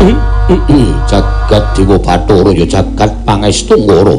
Jagat Dewa Bathara ya jagat pangestu ngara.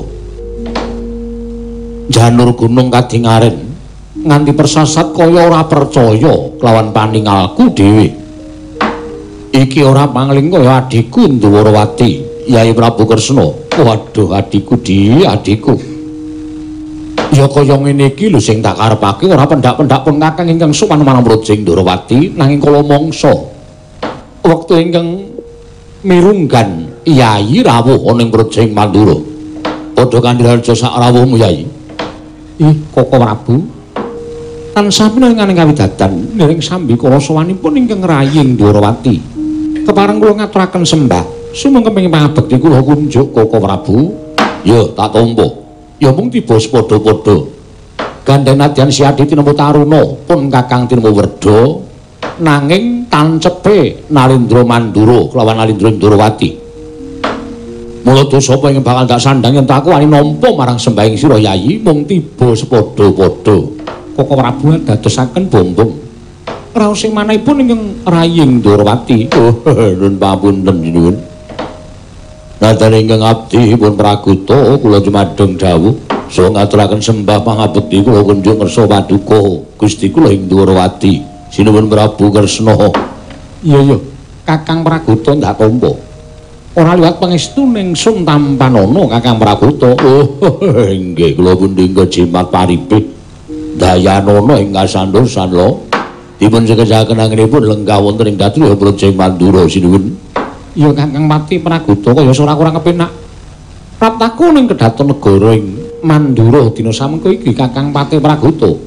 Janur gunung kadingaren nganti persasat kaya ora percaya kelawan paningalku dhewe. Iki ora pangling kaya adhiku Ndwarawati, Yai Prabu Kresna. Waduh adhiku adhiku. Ya kaya ngene iki lho sing tak karepake ora pendak-pendak pun kakang ingkang sowan marang Brajing Ndwarawati nanging kala mangsa wektu ingkang mirunggan Yai rawuh ana ing Brajing Mandura. Padha kandharaja sak rawuhmu Yai. Ih Koko Prabu. Tansah pinanganing kawidadan ndereng sambi kala sowanipun ingkang raying Ndwarawati. Kepareng kula ngaturaken sembah sumangga penging pangabekti kula kunjuk Koko Prabu. Ya tak tampa. Ya mung tiba sepadha-padha. Gandeng nadyan siadi tinemu taruna pun Kakang tinemu Werda nanging tancepe Nalindra Mandura kelawan Nalindra Ndwarawati. Mula dosa apa ingkang bakal tak sandhang yen tak wani nampa marang sembahing sira Yayi mung tiba sepadha-padha. Koko Prabu dadosaken bombong. Raos sing manahipun ingkang raying Ndwarawati. Oh, nuwun pamunten nuwun. Nadyan ingkang abdi pun praguta kula jumadeng dawuh saha ngaturaken sembah pangabekti kula kunjuk ngersa paduka Gusti kula ing Ndwarawati. Sinuwun Prabu Kresna. Iya Kakang Praguta ndak tampa. Ora liwat pangestu ning sun tampanana Kakang Praguta. Oh, nggih kula pundhingga jimat paripih dayanana ing kasantosan lho. Dipun sekejaken anggenipun lenggah wonten ing Datu Brajing Mandura sinuwun. Ya Kakang Pati Praguta kaya ora kurang kepenak. Praptaku ning Kedaton negara ing Mandura dina samengko iki Kakang Pati Praguta.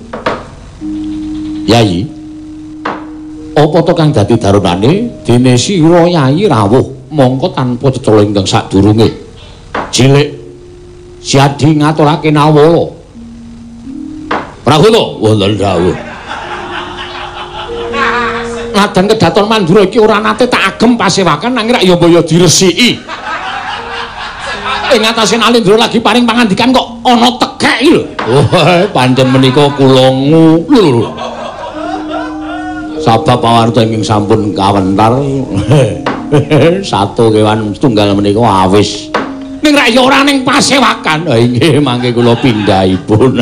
Yai, apa to kang dadi darunane dene sira Yai rawuh mongko tanpa cetha ingkang sadurunge. Cilik siadi ngaturake nawala. Praguta wonten dawuh. Nadan Kedaton Mandura iki ora nate tak agem pasewakan nanging rak ya mbaya diresiki. Ing atase Nalindra lagi paring pangandikan kok ana tekek iki lho. Oh, pancen menika kula lho. Sabab pawarta ingkang sampun kawentar. Satu kewan tunggal menika awis. Ning rak ya ora ning pasewakan. Ha inggih mangke kula pindhahipun.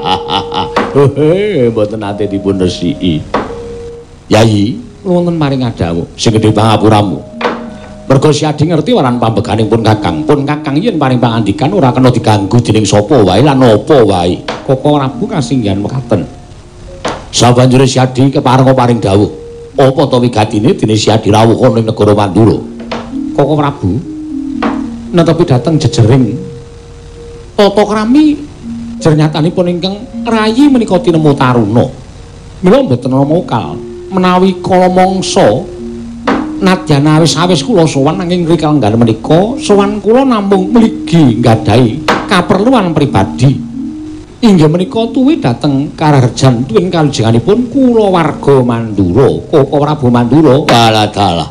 Mboten nate dipun resiki. Yai, wonten maring adawuh sing gedhe pangapuramu. Merga siadi ngerti waran pambeganing pun Kakang yen paring pangandikan ora kena diganggu dening sapa wae lan apa wae. Koko Prabu kasinggihan mekaten. Sabanjure siadi kepareng paring dawuh. Apa to wigatine dene siadi rawuh ana ing negara Mandura? Koko Prabu netepi dhateng jejering tata krami jernyatanipun ingkang rayi menika tinemu taruna. Mila mboten ana mokal. Menawi kala mangsa nadyan awis-awis kula sowan nanging rikala nggal menika sowan kula namung mligi nggadahi kaperluan pribadi. Inggih menika tuwi dhateng Karaharjan tuwin kalujenganipun kula warga Mandura, Koko Prabu Mandura. Dalah.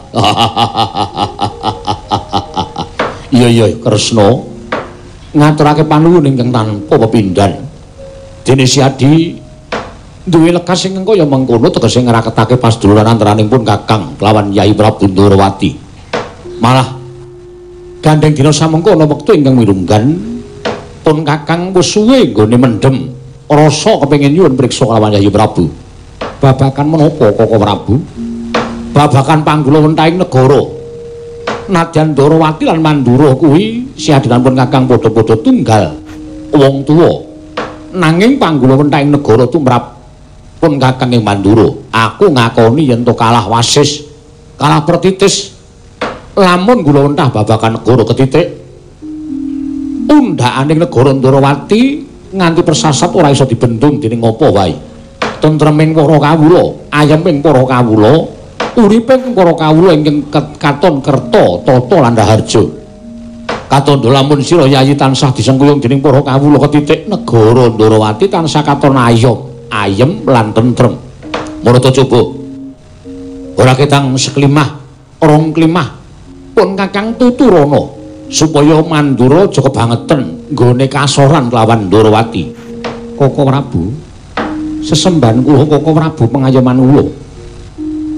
Iya Kresna ngaturake panuwun ingkang tanpa pepindhan. Dene siadi duwe lekas sing kaya mengkono tegese ngraketake pasduluran antaranipun Kakang kelawan Yai Prabu Ndwarawati. Malah gandeng dina samengko ana wektu ingkang mirunggan pun Kakang wis suwe nggone mendhem rasa kepengin nyuwun priksa kelawan Yai Prabu. Babakan menapa Koko Prabu? Babakan panggulawenthahing negara. Nadyan Ndwarawati lan Mandura kuwi siadenanipun Kakang padha-padha tunggal wong tuwa. Nanging panggulawenthahing negara tumrap pun Kakang ing Mandura, aku ngakoni yen to kalah wasis, kalah pertitis. Lamun kula wentah babakan negara ketitik, undhakaning negara Ndwarawati nganti persasat ora iso dibendung dening apa wae. Tentreming para kawula, ayeming para kawula, uriping para kawula ingkang katon kerta, tata lan raharja. Katandha lamun sira Yayi tansah disengkuyung dening para kawula ketitik, negara Ndwarawati tansah katon ayem lan tentrem. Marata coba ora ketang seklimah rong klimah pun Kakang tuturana supaya Mandura aja kebangeten nggone kasoran kelawan Ndwarawati. Koko Prabu sesembahan kula Koko Prabu pengayoman kula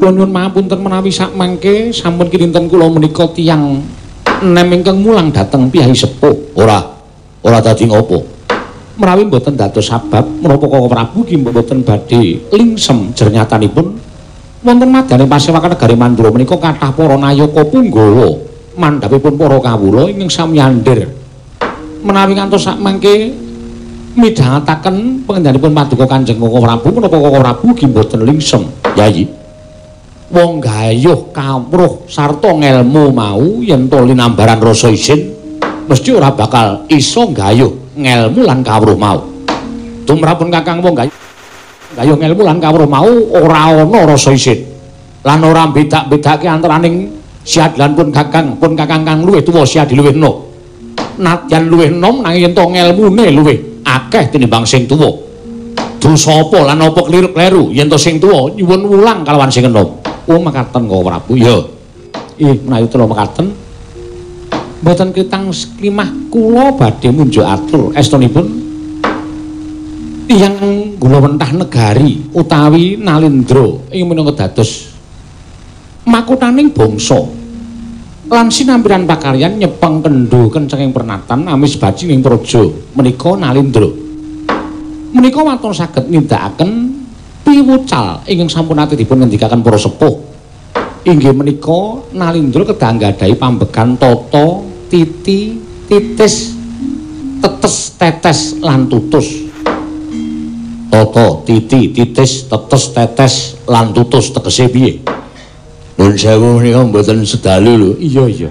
Kula nyuwun pangapunten menawi sak mangke sampun kinten kula menika tiyang nem ingkang mulang dhateng piyai sepuh. Ora dadi ngopo. Menawi mboten dados sabab menapa Kakang Prabu ki mboten badhe lingsem jernyatanipun wonten madyaning pasewakan negari Mandura menika kathah para nayaka punggawa mandhapipun para kawula ingkang sami andhir. Menawi ngantos sak mangke midhangetaken pangendhanipun paduka Kanjeng Kakang Prabu menapa Kakang Prabu ki mboten lingsem. Yayi. Wong gayuh kawruh sarta ngelmu mau yen to linambaran rasa isin mesti ora bakal iso gayuh ngelmu lan kawruh mau. Tumrapun Kakang wong gayuh ngelmu lan kawruh mau ora ana rasa isin. Lan ora bedak-bedake antaraning siadlan pun Kakang kang luwih tuwa siadi luwih enom. Nadyan luwih enom nanging yen to ngelmune luwih akeh tinimbang sing tuwa. Dosa apa lan apa kliru-kleru yen to sing tuwa nyuwun wulang kalawan sing enom. Oh makaten Kakang Prabu. Ya. Menawi kula makaten mboten kitang klimah kula badhe munjuk atur estunipun tiyang gula wentah negari utawi Nalindra ing minangka dados makutaning bangsa lan sinambiran pakaryan nyepeng kendho kencenging pernatan amis bajing ing praja menika Nalindra. Menika waton saged nindakaken piwucal ingkang sampun ate dipun ngendikaken para sepuh. Inggih menika Nalindra kedah nggadahi pambegan tata, titi, titis, tetes, tetes lan tutus. Tata, titi, titis, tetes, tetes lan tutus tegese piye? Nuwun sewu menika mboten sedalu lho. Iya.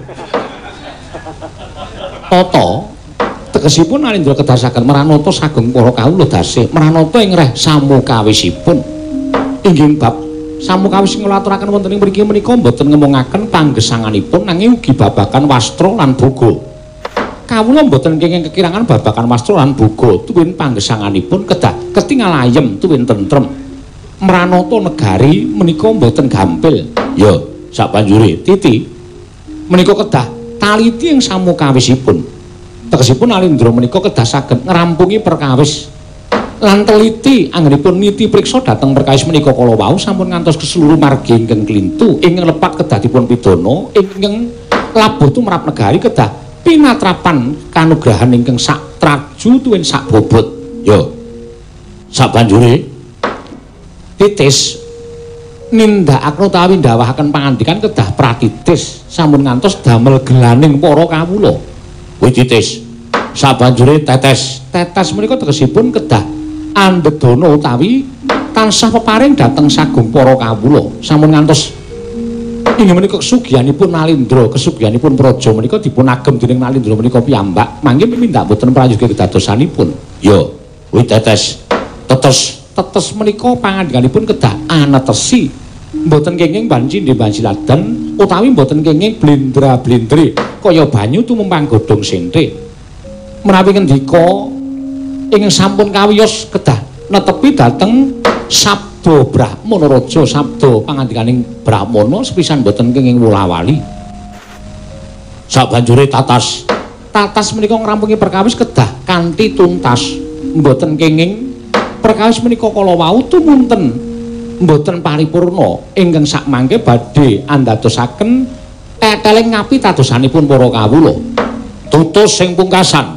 Tata tegesipun Nalindra kedasaken Maranata sagung para kawula dasih Maranata ing reh samukawisipun. Inggih bab samukawis ngaturaken wonten ing mriki menika mboten ngemongaken panggesanganipun nanging ugi babagan wastra lan boga. Kawula mboten kenging kekirangan babagan wastra lan boga tuwin panggesanganipun kedah ketingal ayem tuwin tentrem. Maranata negari menika mboten gampil. Ya, sabanjure titi menika kedah taliti ing samukawisipun. Tegesipun Nalindra menika kedah saged ngrampungi perkawis lan teliti anggenipun niti priksa dhateng perkawis menika kala wau sampun ngantos keseluruh margi ingkang klintu ingkang lepat kedah dipun pidana ingkang labuh tumrap negari kedah pinatrapan kanugrahan ingkang sak traju tuwin sak bobot. Ya. Sabanjure titis nindakaken utawi ndawahaken pangandikan kedah pratitis sampun ngantos damel gelaning para kawula. Titis sabanjure tetes menika tegesipun kedah andedana utawi tansah peparing dhateng sagung para kawula sampun ngantos inggih menika kesugihanipun Nalindra kesugihanipun praja menika dipun agem dening Nalindra menika piyambak mangke mindak boten prayoga kedadosanipun. Ya kuwi tetes menika pangandikanipun kedah anetesi mboten kenging banci laden utawi mboten kenging blendra-blendre kaya banyu tumumpang godhong sentrik. Menawi ngendika ing sampun kawiyos kedah netepi dhateng sabda Brahmana raja sabda pangandikaning Brahmana sepisan mboten kenging wula-wali. Sabanjure tatas menika ngrampungi perkawis kedah kanthi tuntas mboten kenging perkawis menika kala wau tumunten mboten paripurna ingkang sak mangke badhe andadosaken teteling ngapi tadosanipun para kawula. Tutus sing pungkasan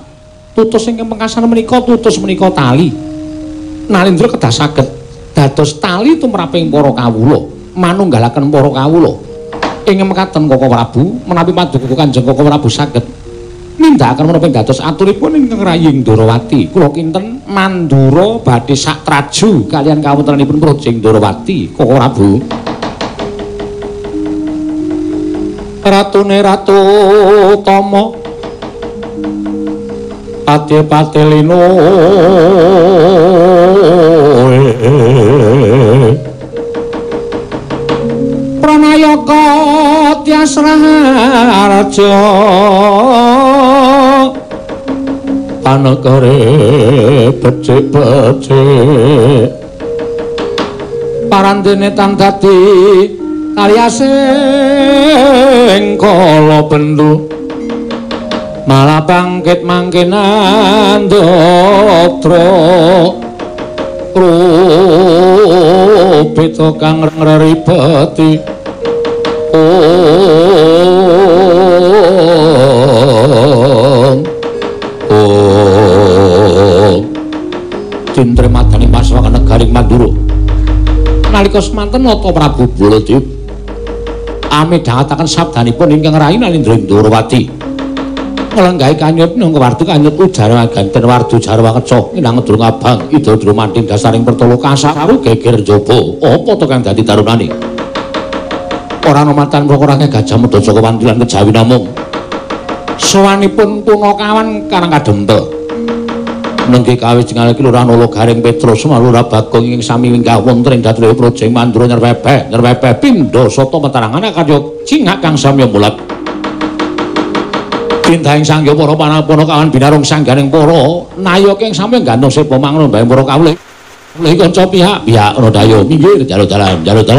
menika tutus menika tali. Nalindra kedah saged dados tali tumraping para kawula manunggalaken para kawula. Ing mekaten Kakang Prabu menawi paduka Kanjeng Kakang Prabu saged nindakaken menapa dados aturipun ingkang Raying Ndarawati kula kinten Mandura badhe sak traju kaliyan kawontenanipun Projeng Ndarawati Kakang Prabu. Ratune Ratu Tama Pati Lino Pranayaka Tyasraharja Panegare becik-becik Parandene tan dadi kalyasing kala bendu malah bangkit mangkenan dotra rupa beda kang ngribeti Dintre madani Paswaka negaring Mandura nalika semanten Nata Prabu Baladewa amidhangetaken sabdanipun ingkang rayi Nalindra Indrawati nglenggahi kanyut nang wardu kanyut udara ganten wardu jarwa keca inang durung abang ida durung manting dasaring pertolo kasaru geger njaba apa to kang dadi tarunane ora ana mantan prokora Gajah Mada Jaka Wandilan kejawi namung sawanipun Punakawan karang kadempel nenggih kawijengan Kelurahan Ologaring Petrus Malura Bagong ing sami winggah wonten ing Datraya Projeng Mandura nyerwepeh pindha sata matarangan karya cingak kang samya mulat Pintahing sangya para Punakawan binarung sangganing para nayoka ing sami gantung sepa mangron bae para kawulih kanca pihak ana dayo minggir jalur dalan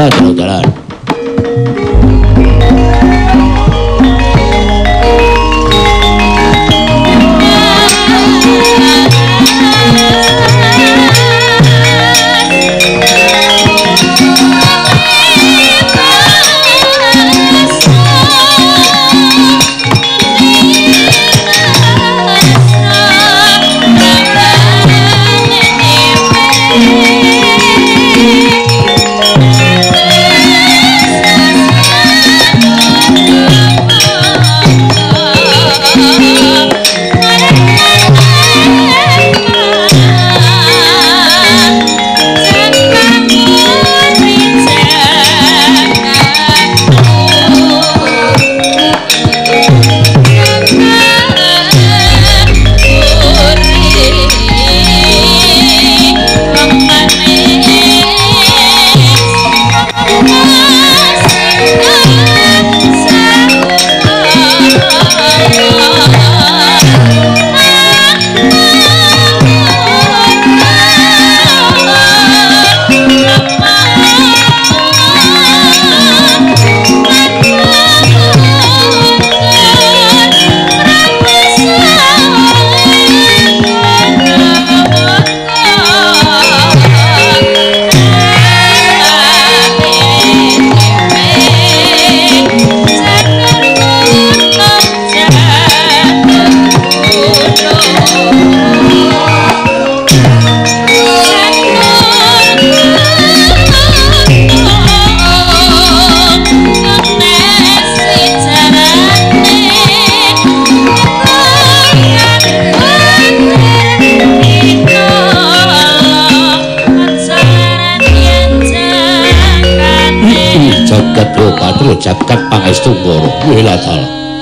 jagat pangestu ngoro wiladal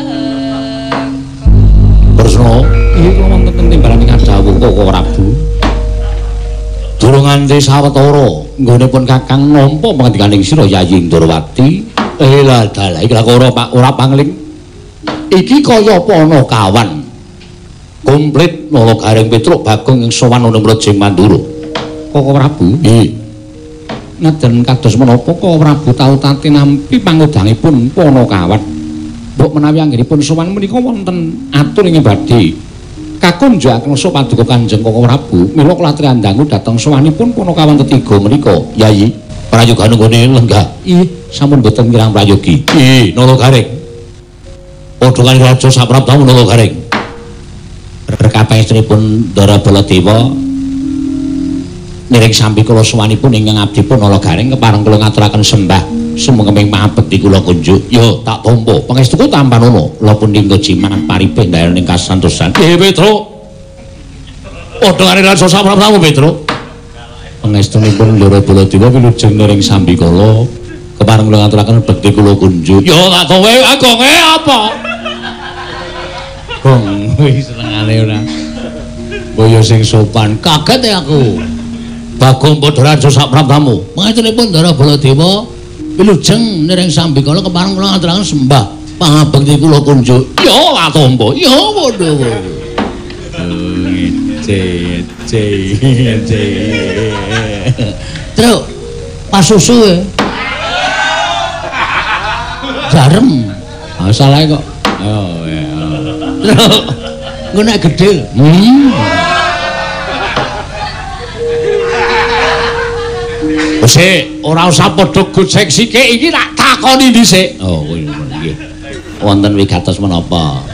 Kresna iki wonten timbalan ingkang dawuh Koko Prabu durung nganti sawetara nggonipun Kakang nampa pangandikaning sira Yayi Indrawati wiladal iki ora pangling iki kaya Punakawan komplit Ologaring Petruk Bagong ing sowan ana Projeng Mandura Koko Prabu nggih ngeden kados menapa Koko Prabu tau tati nampi pangudangipun Punakawan mbok menawi anggenipun sowan menika wonten atur ing badhe kakunjukaken so paduka Kanjeng Koko Prabu mila klatri andangu dhateng sowanipun Punakawan ketiga menika Yayi prayoga nggone lenggah sampun boten kirang prayogi Nalagaring padha kali raja saprabdamu Nalagaring rekapestunipun Ndara Baladewa niring sambi kula suwanipun ingkang abdi pun Nalagaring kepareng kula ngaturaken sembah sumengkeming mabekti kula kunjuk yo tak tampa pangestuku tampanono kula punika jiman paripeh ndayaning kasantosan Petruk padha karo raja saprabdamu Petruk pangestunipun Ndara Baladewa wilujeng niring sambi kula kepareng kula ngaturaken bekti kula kunjuk yo tak kowe agonge apa gong wis senengane ora boyo sing sopan kaget aku Bagong padha raja saprabdamu pangestunipun Ndara Baladewa wilujeng niring sambi kala kepareng kula ngaturaken sembah pangabekti kula kunjuk ya atombo ya padha Truk pasusu jarem salah kok Truk engko nek gedhe Wis ora usah padha gojek sithik iki tak takoni dhisik. Oh, nggih. Wonten wigatos menapa?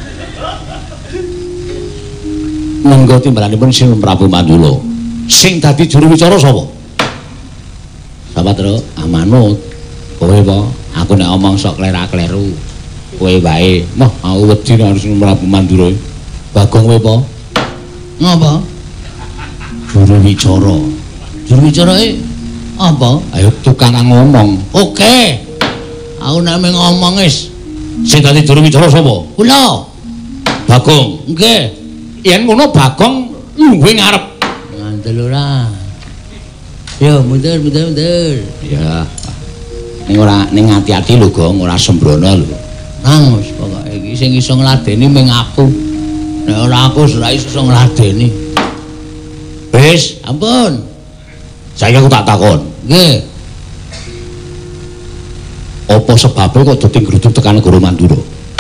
Monggo timbalanipun Sinuwun Prabu Mandula. Sing dadi juru wicara sapa? Sapa, Tru? Manut. Kowe apa? Aku nek omong sok klera-kleru. Kowe wae. Mah, aku wedi nek Sinuwun Prabu Mandura. Bagong kowe apa? Ngapa? Juru wicara. Juru wicara apa? Ayo tukang ngomong. Oke. Aku nek ngomong wis. Sing dadi juru wicara sapa? Kula. Bagong. Nggih. Yen ngono Bagong luwih ngarep. Ngandel ora. Yo mundur. Ya. Ning ati-ati lho, Gong, ora sembrono lho. Nang wis pokoke iki sing iso ngladeni mung aku. Nek ora aku ora iso ngladeni. Wis, ampun. Saya aku tak takon. Nggih. Apa sebabnya kok dadi ngruduk tekan Negara Mandura?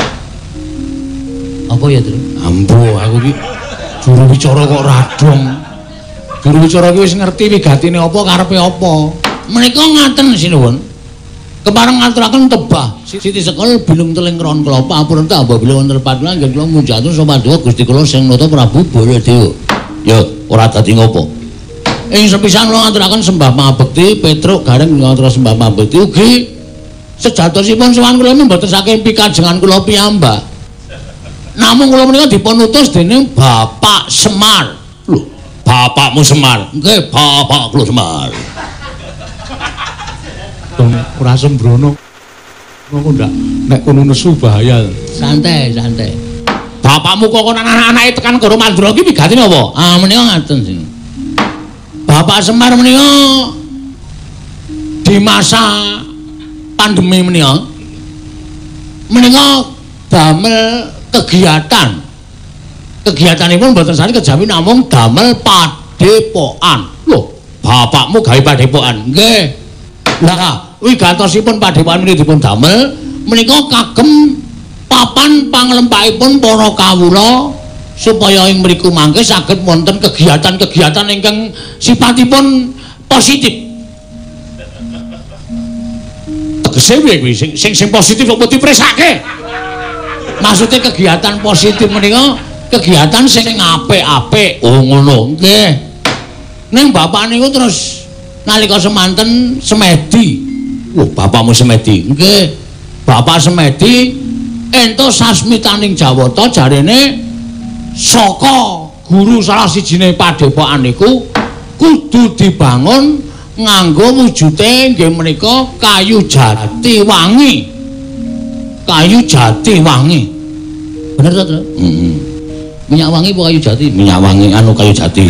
Apa ya, Tru? Ambo, aku iki juru wicara kok radong. Juru wicara iki wis ngerti wigatine apa karepe apa. Menika ngaten sinuwun. Kepareng ngaturaken tebah Siti Sekol bilung teling ron kelapa apuran ta apabila wonten patulan nggih kula munjatun sopaduka Gusti kula sing nata Prabu Baladewa. Ya, ora dadi ngopo. Ing sepisan kula ngaturaken sembah mabekti Petruk gareng ngatur sembah mabekti ugi sejatosipun sowan kula mboten saking pikajengan kula piyambak. Namung kula menika dipun utus dening Bapak Semar. Lho, bapakmu Semar? Nggih, bapak kula Semar. Ora sembrono. Ngono ndak nek kono nesu bahaya. Santai. Bapakmu kok anak-anake tekan Negara Mandura iki wigatine apa? Ah menika ngaten sing. Bapak Semar menika di masa pandemi menika damel kegiatanipun mboten sami kejawi namung damel padepokan. Lho, bapakmu gawe padepokan? Nggih. Lah, wigatosipun padepokan menika dipun damel menika kagem papan panglempahipun para kawula supaya ing mriku mangke saged wonten kegiatan-kegiatan ingkang sipatipun positif. Tegese piye kuwi sing positif kok dipresake? Maksudnya kegiatan positif menika kegiatan sing apik-apik. Oh ngono. Nggih. Ning bapak niku terus nalika semanten semedi. Lho, bapakmu semedi. Nggih. Bapak semedi entuk sasmitaning Jawata jarene saka guru salah sijine padepokan niku kudu dibangun nganggo wujude nggih menika kayu jati wangi. Kayu jati wangi. Bener to, Tru? Minyak wangi apa kayu jati? Minyak wangi kayu jati.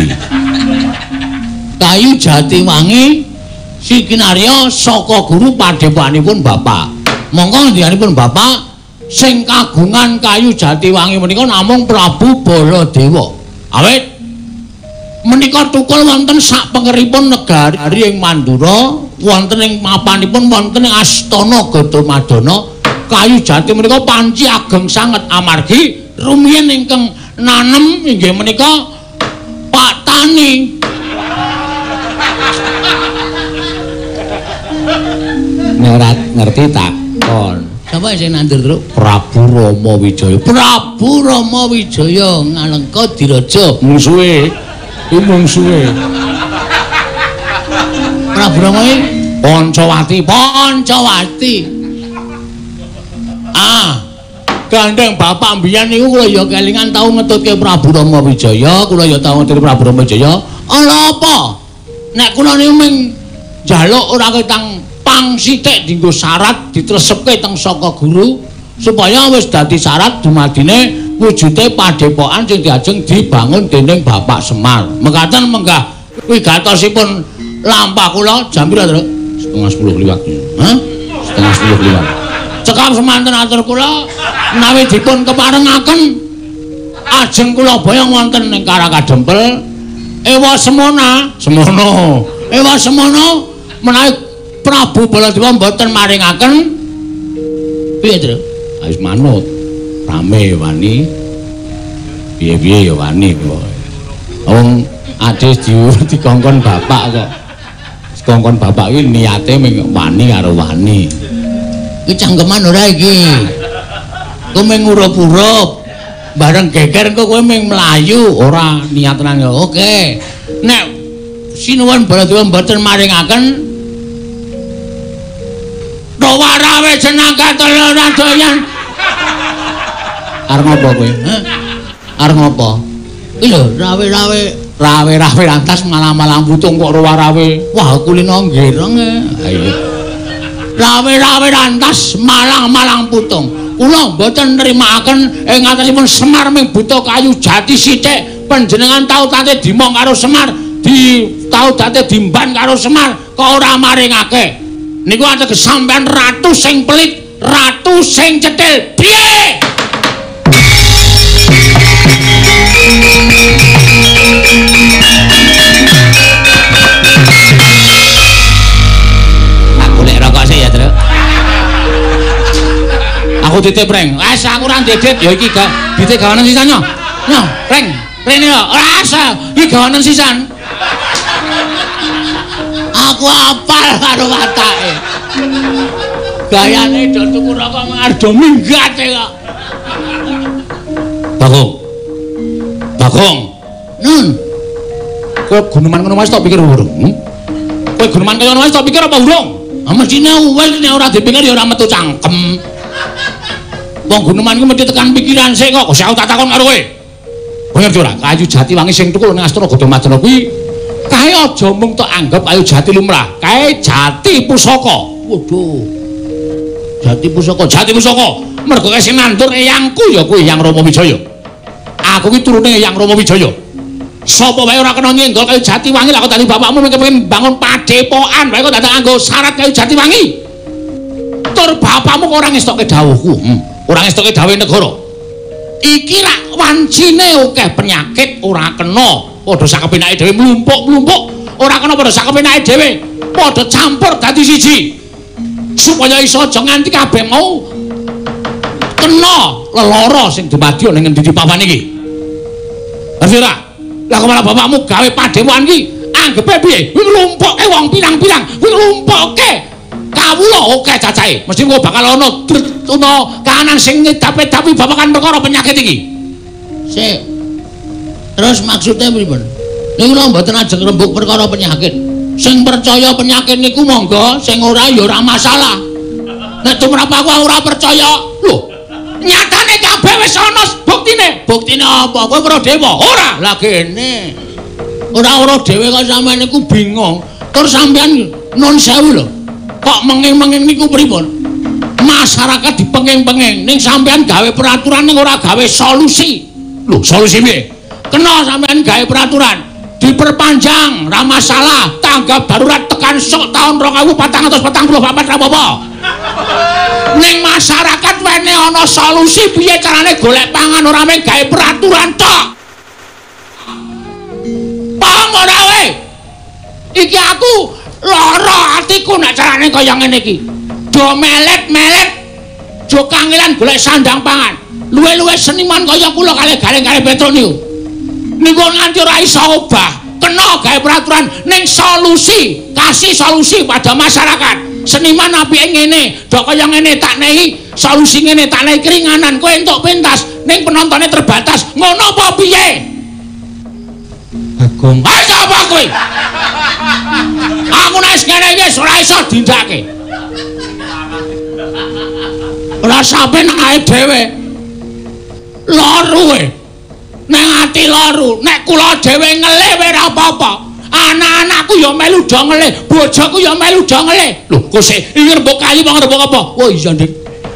Kayu jati wangi sikinarya saka guru padepokanipun Bapak. Monggo ngendikanipun Bapak sing kagungan kayu jati wangi menika namung Prabu Baladewa. Awit menika tukul wonten sak pengeripun negari ing Mandura, wonten ing mapanipun wonten ing Astana Gadamadana. Kayu jati menika panci ageng sanget amargi rumiyin ingkang nanem inggih menika Pak Tani. Nek ora ngerti takon. Sapa sing nandur, Tru? Prabu Rama Wijaya. Prabu Rama Wijaya ngalengka diraja. Mungsuhe. Iki mungsuhe. Prabu Rama iki Pancawati. Gandeng bapak mbiyen niku kula ya kelingan tau ngetutke Prabu Rama Wijaya, kula ya tau ngetutke Prabu Rama Wijaya. Ala apa? Nek kula niku ming njaluk ora ketang pang sithik dienggo syarat ditresepke teng saka guru supaya wis dadi syarat dumadine wujude padepokan sing diajeng dibangun dening Bapak Semar. Mekaten menggah wigatosipun lampah kula jam pira, Tru? 9:30 liwat. Hah? 9:30 liwat. Cekap semanten atur kula menawi dipun keparengaken ajeng kula boyong wonten ing Karakadempel ewa semana menawi Prabu Baladewa mboten maringaken piye, Tru? Wis manut rame wani piye-piye ya wani kok wong adhe dikongkon bapak kok Kongkon bapak iki niate ming wani karo wani. Iki cangkeman ora iki. Kowe ming ngurup-urup. Bareng geger kok kowe ming mlayu, ora niat nang oke. Nek sinuwun Baladewa mboten maringaken Rawarawe jeneng katelonan doyan. Arep ngopo kowe? Heh. Arep ngopo? Iki lho, rawe-rawe lantas malang-malang putung kok rawe. Wah, kulino nggireng. Ayo. Rawe-rawe lantas malang-malang putung. Kula mboten nrimakaken ing ngatasipun Semar ming buta kayu jati sithik. Panjenengan tau tate dimong karo Semar, tau tate dimban karo Semar, kok ora maringake. Niku ateges sampean ratu sing pelit, ratu sing cetil. Piye? Aku lek rokok sih ya, Truk. Aku titip reng. Wes aku ora ndedit ya iki ditik gawanen sisan yo. Yo, reng. Rene yo. Ora asa, iki gawanen sisan. Aku apal karo watake. Gayane do tuku rokok mengar do minggate kok. Bagong. Nun. Kowe guneman ngono wis tak pikir urung. Kowe guneman kaya ngono wis tak pikir apa urung? Ah mesine wis nek ora dipikir ya ora metu cangkem. Wong guneman iku mesti tekan pikiran sik kok. Wis aku tak takon karo kowe. Bener ora? Kayu jati wangi sing tukul ning Astana Gadamadana kuwi kae aja mung tok anggap kayu jati lumrah. Kae jati pusaka. Waduh. Jati pusaka. Mergo kae sing nandur eyangku ya kuwi Eyang Rama Wijaya. Aku ki turune Eyang Rama Wijaya. Sapa wae ora kena nyenggol kayu jati wangi lah kok dadi bapakmu pengen bangun padepokan wae kok dadak nganggo syarat kayu jati wangi. Tur bapakmu kok ora ngestokke dawuhku. Ora ngestokke dawuhe negara. Iki rak wancine akeh penyakit ora kena. Padha sakepenake dhewe mlumpuk-mlumpuk, ora kena padha sakepenake dhewe. Padha campur dadi siji. Supaya iso aja nganti kabeh mau kena lelara sing dumadi ning endi papan iki. Ngerti ora? Lah kok malah bapakmu gawe padepokan iki anggepe piye? Kuwi nglumpukke wong pirang-pirang, kuwi nglumpukke kawula akeh cacahe. Mesti kok bakal ana kahanan sing ngedapi babagan perkara penyakit iki. Sik. Terus maksudnya pripun? Niku lho mboten ajeng rembug perkara penyakit. Sing percaya penyakit niku monggo, sing ora ya ora masalah. Nek tumrap aku ora percaya, lho. Nyatane kabeh wis ana buktine. Buktine apa? Kowe weruh dhewe ora? Lah kene. Ora dhewe kok sampean niku bingung. Tur sampean nun sewu lho. Kok menging-menging niku pripun? Masyarakat dipenging-penging ning sampean gawe peraturan ning ora gawe solusi. Lho, solusi piye? Kena sampean gawe peraturan diperpanjang ra masalah, tanggap darurat tekan sok tahun 2444 apa-apa. Ning masyarakat wene ana solusi piye carane golek pangan ora mung gawe peraturan tok. Paham ora kowe? Iki aku lara atiku nek carane kaya ngene iki. Do melet-melet, do kangelan golek sandang pangan. Luwe-luwe seniman kaya kula kalih gareng-gareng Petro niku. Niku nganti ora iso obah. Kena gawe peraturan ning solusi, kasih solusi pada masyarakat. Seniman apike ngene, dok kaya ngene tak nehi, solusi ngene tak nehi keringanan, kowe entuk pentas, ning penontonnya terbatas. Ngono apa piye? Bagong. Ayo apa kowe? Aku nek ngene iki ora iso dindake. Ora sampe nang ae dhewe. Loro kowe. Nang ati loro, nek kula dhewe ngelih ora apa-apa. Anak-anakku ya melu do ngelih, bojoku ya melu do ngelih. Lho, kok sik iki rembug kayu apa rembug apa? Oh iya, Dik.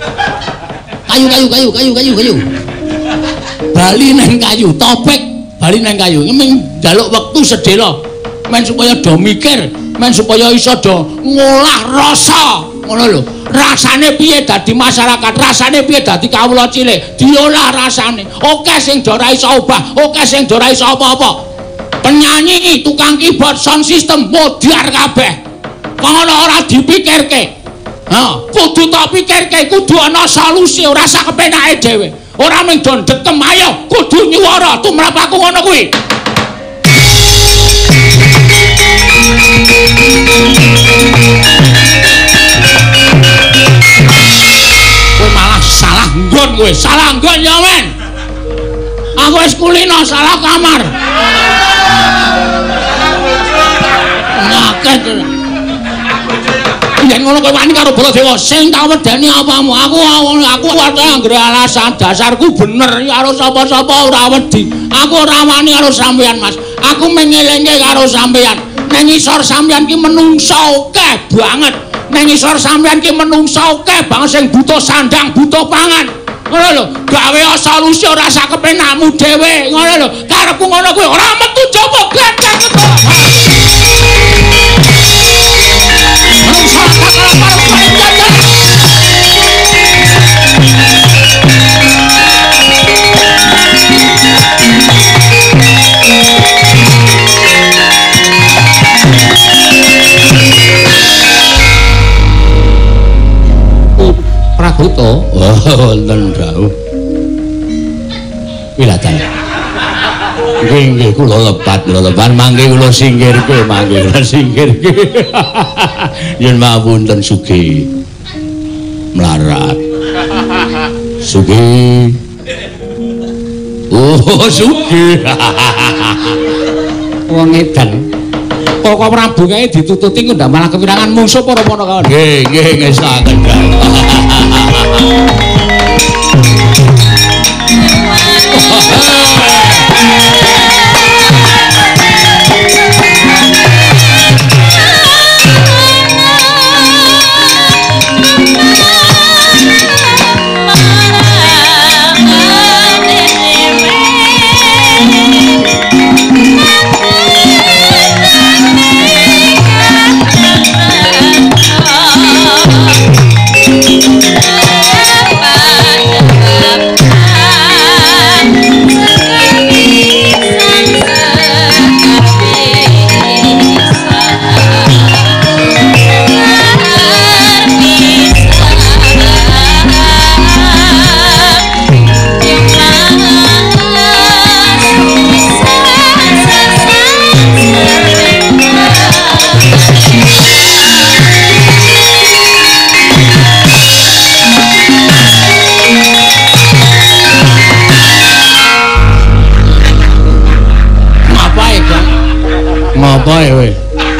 Kayu. Bali nang kayu, topik bali nang kayu. Ming njaluk wektu sedhela. Men supaya do mikir, men supaya iso do ngolah rasa. Ngono lho. Rasane piye dadi masyarakat, rasane piye dadi kawula cilik, diolah rasane. Oke sing do ora iso obah, oke sing do ora iso apa-apa. Penyanyi, tukang keyboard, sound system modar kabeh. Ngono ora dipikirke. Kudu tak pikirke, kudu ana solusi, ora sak kepenake dhewe. Ora mung do ndekem, ayo kudu nyuwara tumrap aku ngono kuwi. Kowe malah salah nggon kowe, salah nggon ya men. Aku wis kulino salah kamar. Ngakeh. Yen ngono kowe wani karo Baladewa sing tak wedeni apamu. Aku ate anggere alasan dasarku bener karo sapa-sapa ora wedi. Aku ora wani karo sampean Mas. Aku mengelingke karo sampean. Nang isor sampean ki menungso akeh banget. Nang isor sampean ki menungso akeh banget sing butuh sandang, butuh pangan. Ngono lho, gawe solusi ora sak kepenakmu dhewe. Ngono lho, karepku ngono kuwi ora metu jopo gandeng to. Prabuta, wonten dawuh. Wilatan. Nggih kula lebat mangke kula singkirke. Yen mawonten sugih. Mlarat. Sugih. Oh, sugih. Wong edan. Kok Prabu kae ditututi ndak malah kewirangan mungsuh para Panakawan. Nggih ngestaken. Apa ya kowe?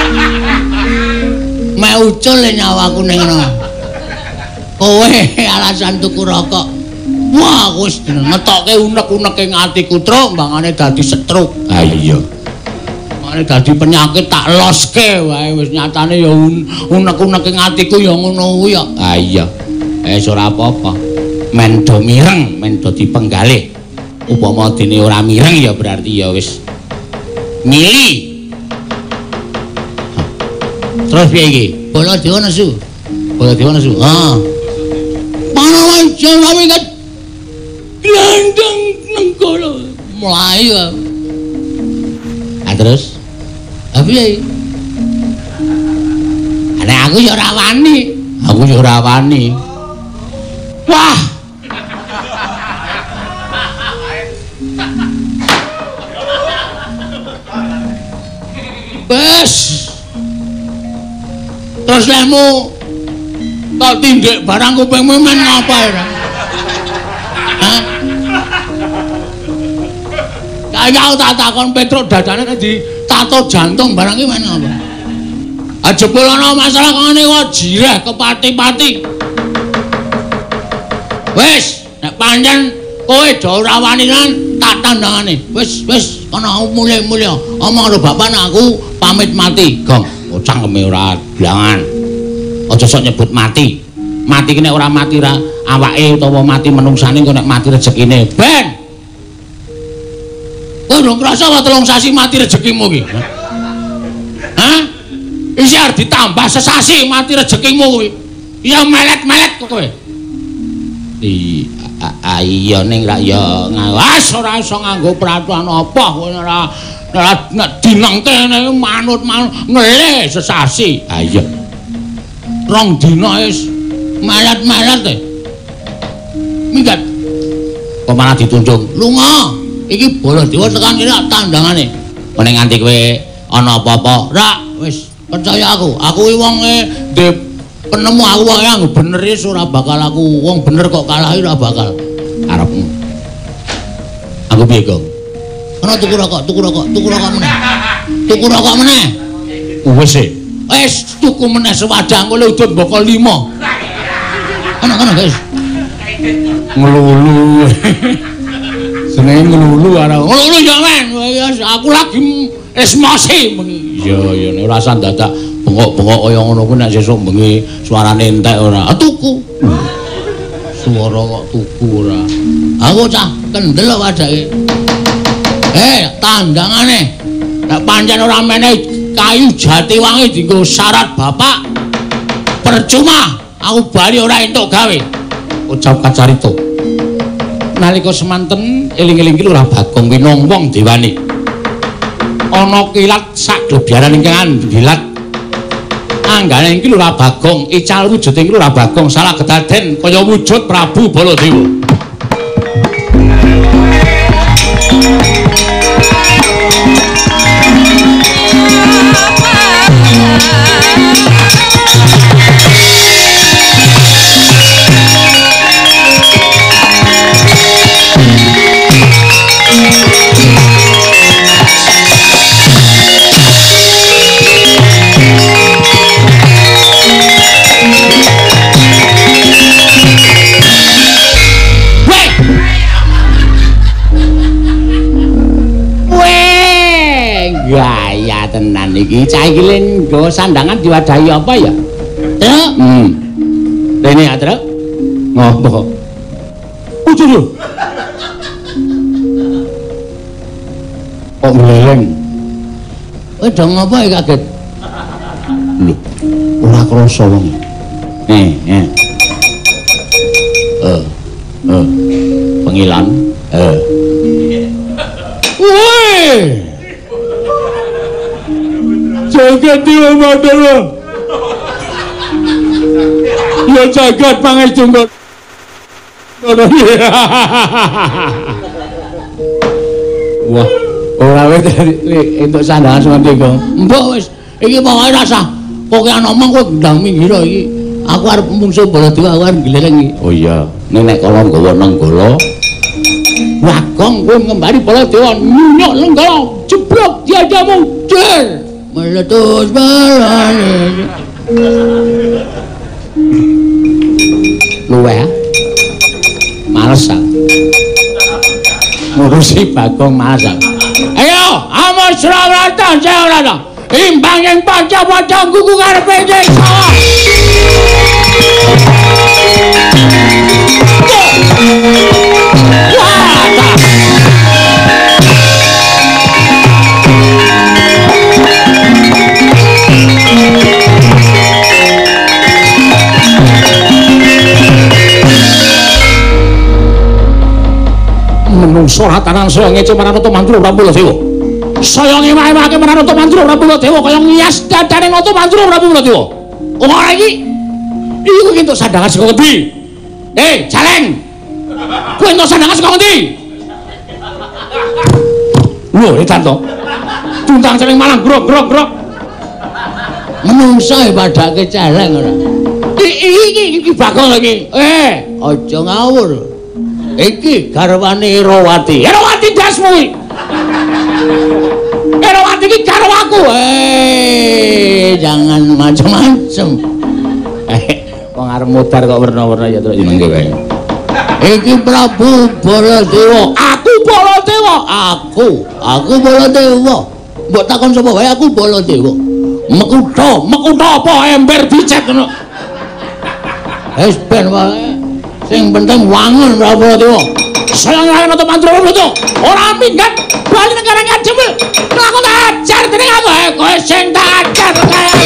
Mek ucul nyawaku ning ngono. Kowe alasan tuku rokok. Wah, aku wis ngetokke unek-unek ing atiku, Truk, mbangane dadi stroke. Ha iya. Mbangane dadi penyakit tak loske wae wis nyatane ya unek-unek ing atiku ya ngono kuwi ya. Ha iya. Ora apa-apa. Men do mireng, men do dipenggalih. Upama dene ora mireng ya berarti ya wis ngili. Terus piye iki? Baladewa nesu. Ha. Mana wae jawabe kan glandeng nang kono. Mulai ya. Terus? Piye? Nek aku ya ora wani. Wah. Bes. Terus lemu tak tindik barang kuping men ngapa ya? Hah? Kaya tak takon Petro dadane kan ditato jantung barang iki men ngapa? Ajebul ana masalah ngene kok jireh kepati-pati. Wis, nek pancen kowe do ora wani kan tak tandangane. Wis ana mulih-mulih. Omong karo bapak aku pamit mati, Gong. Cangkeme ora blangan. Aja sok nyebut mati. Mati ki nek ora mati ra awake utawa mati menungsane kok nek mati rezekine. Ben. Kowe ndang krasa wae 3 sasi mati rezekimu ki. Hah? Isi arep ditambah sesasi mati rezekimu kuwi. Ya melet-melet kok kowe. Iya ning ra ya ngawas ora iso nganggo peraturan apa kowe ora nek dineng kene manut ngelih sesasi. Ha iya. 2 dina wis melet-melet e. Minggat. Kok malah ditunjung. Lunga. Iki Baladewa tekan kene tandangane. Meneng nganti kowe ana apa-apa, rak wis percaya aku. Aku iki wonge penemu aku wae anggo bener is ora bakal aku wong bener kok kalah ora bakal. Arepmu. Aku piye, Gong? Ana tuku rokok meneh. Tuku rokok meneh. Wis e. Wis tuku meneh sewadang kok udun mboko 5. Ana guys. Ngelulu. Seneng ngelulu arek. Ngelulu ya men. Aku lagi emosi bengi. Iya nek ora san dadak bengok-bengok kaya ngono kuwi nek sesuk bengi suarane entek ora. Tuku. Suara kok tuku ora. Aku cah kendel wadake. Tandangane. Nek pancen ora meneh kayu jati wangi dienggo syarat bapak. Percuma aku bali ora entuk gawe. Ucap kacarita. Nalika semanten eling-eling ki Lurah Bagong winong wong dewani. Ana kilat sak glebyaran ingkang andhilat. Anggane iki Lurah Bagong, ical wujuding Lurah Bagong salah kedaden kaya wujud Prabu Baladewa. Gaya tenan iki. Cah iki len nggawa sandangan diwadahi apa ya? Truk. Rene ya, Truk. Ngopo? Ujuk. Kok meleleng? Do ngopo iki kaget? Lho, ora krasa wong. Pengilan. Woi. Jagat Dewa Mandala. Ya jagat pangestu kok. Wah, ora wis entuk sandangan semonti kok. Mbok wis iki pokoke rasa pokoke ana omong kowe gendang minggir iki. Aku arep mungsuh Baladewa aku arep gleleng iki. Oh iya, nek kala nggawa nenggala Bagong kowe ngembari Baladewa nyunyuk lenggala jeblok tiada mundur. Meletus balane. Luwe. Males ah. Ngurusi Bagong males. Ayo, amos srawatan sawrata. Imbang yang panca-panca kuku karepe desa. Menungso ratanan saya ngece Maranata Mantra Prabu Baladewa. Saya ngemak-emake Maranata Mantra Prabu Baladewa kaya ngias dadane Nata Mantra Prabu Baladewa. Ora iki. Iku entuk sandangan saka ngendi? Jaleng. Kowe entuk sandangan saka ngendi? Lho, edan to. Tuntang celeng malang grok. Menungso padake celeng ora. Iki Bagong lagi. Aja ngawur. Iki garwane Erawati. Erawati dasmu iki. Erawati iki karo aku. Jangan macam-macam. Wong arep modar kok werna-werna ya terus jenenge wae. Iki Prabu Baladewa. Aku Baladewa. Aku Baladewa. Mbok takon sapa wae aku Baladewa. Mekutha apa ember dicek ngono. Wis ben wae. Sing penting wangun Prabu Baladewa. Saya nang Nata Mantra Prabu. Ora minggat bali negara ngajemel. Aku tak ajar dening aku. Kowe sing tak ajar kaya.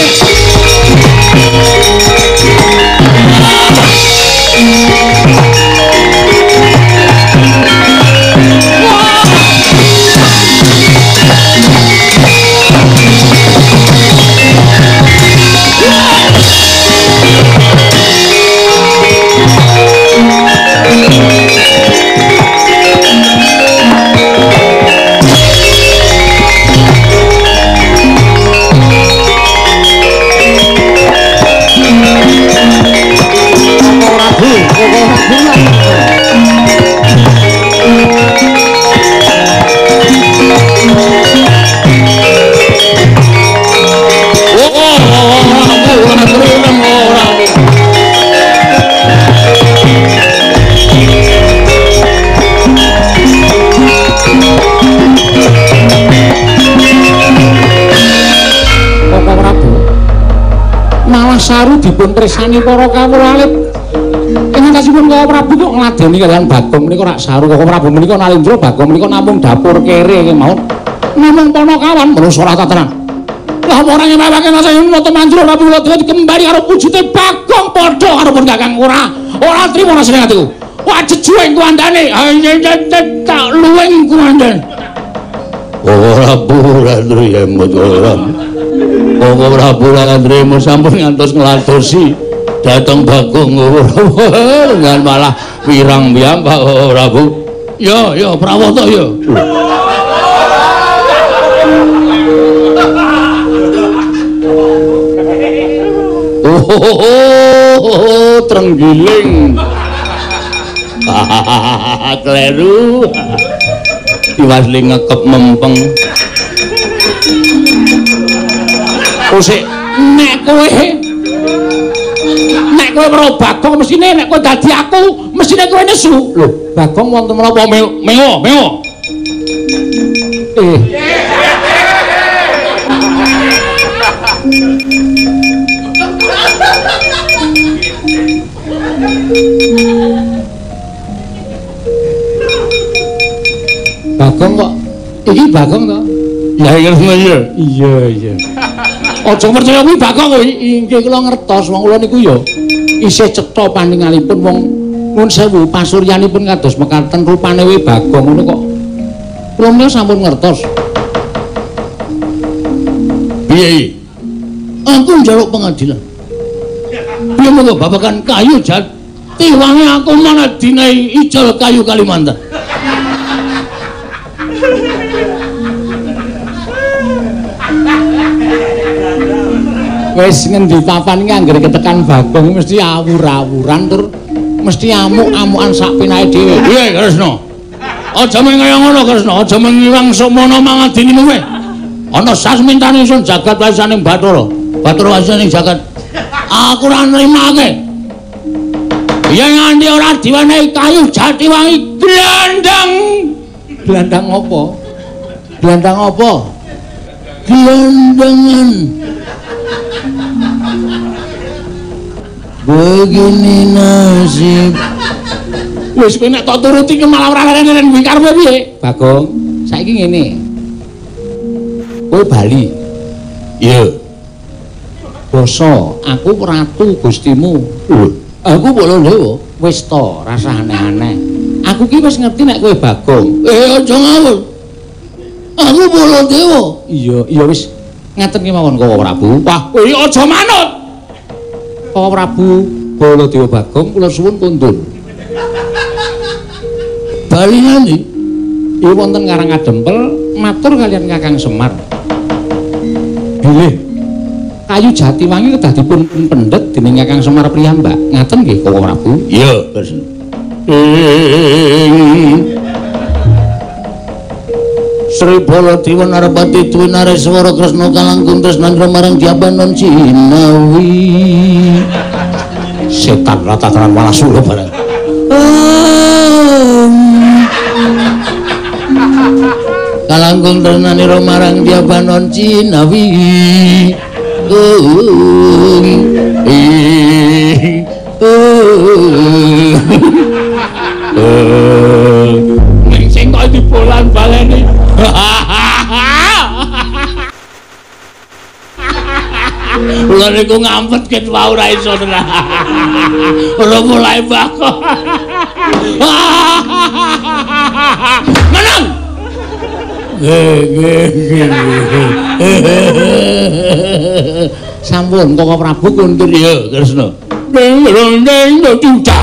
dipun tresani para kawula alit. Ingkang kasipun Koko Prabu kok ngladeni kaliyan Bagong menika rak saru Koko Prabu menika nalindra Bagong menika namung dapur kere kemawon. Namung Panakawan menungso ora tatanan. Lah ora ngewake nasa yen nata manjur Prabu Wadya kembali karo wujute Bagong padha karo pun Kakang ora trima rasane atiku. Wah jejueng kuandane. Tak luwing kuandane. Ora Prabu Yemut ora. Koko Prabu Landremu sampun ngantos ngladosi dateng Bagong dengan malah wirang piyambak Prabu. Ya Prawata ya. Trenggiling. Kleru. Diwasli ngekep mempeng. Sik nek kowe karo Bagong mesine nek kowe dadi aku mesine kowe nesu. Lho, Bagong wonten menapa mewa? Bagong kok iki Bagong to? Ya iya. Iya. Aja percaya kuwi Bagong kuwi. Inggih kula ngertos wong kula niku ya isih cetha paningalipun wong nuwun sewu pasuryanipun kados mekaten rupane kuwi Bagong ngono kok. Kula menika sampun ngertos. Piye? Aku njaluk pengadilan. Piye monggo babagan kayu jati wangi aku mana dinai ijol kayu Kalimantan. Wis ngendi papan iki anggere ketekan Bagong mesti awur-awuran tur mesti amuk-amukan sak pinae dhewe. Piye Kresna? Aja mung kaya ngono Kresna, aja mung ngiwang sumana mangadini kowe. Ana sasmintane sun jagat wasaning Bathara. Bathara wasaning jagat. Aku ora nrimake. Yen nganti ora diwenehi kayu jati wangi glandang. Glandang apa? Gelandangan. Begini nasib. Wis kowe nek tak turuti ki malah ora leren-leren kuwi karepe piye? Bagong, saiki ngene. Kowe bali. Iya. Basa, aku ratu Gustimu. Aku Baladewa. Wis to, rasa aneh-aneh. Aku ki wis ngerti nek kowe Bagong. Aja ngawur. Aku Baladewa. Iya wis ngaten ki mawon Koko Prabu. Wah, kowe aja manut. Koko Prabu Baladewa Bagong kula suwun kundun. Bali ngendi? Iki wonten Karangadempel matur kalian Kakang Semar. Bilih kayu jati wangi kedah dipun pendet dening Kakang Semar Priyambak. Ngaten nggih Koko Prabu? Iya, Kresna. Sri Baladewa Narpati Dwi Nareswara Kresna kalangkung tresnandra marang Diabanon Cinawi. Setan ratataran malah suluh bareng. Kalangkung tresnandra marang Diabanon Cinawi. Ning sing kok dibolan baleni. Kula niku ngampet ket wae ora iso tenan. Ora mulai bako. Menang. Sampun Koko Prabu kuntur ya Kresna. Ding ding ding cucak.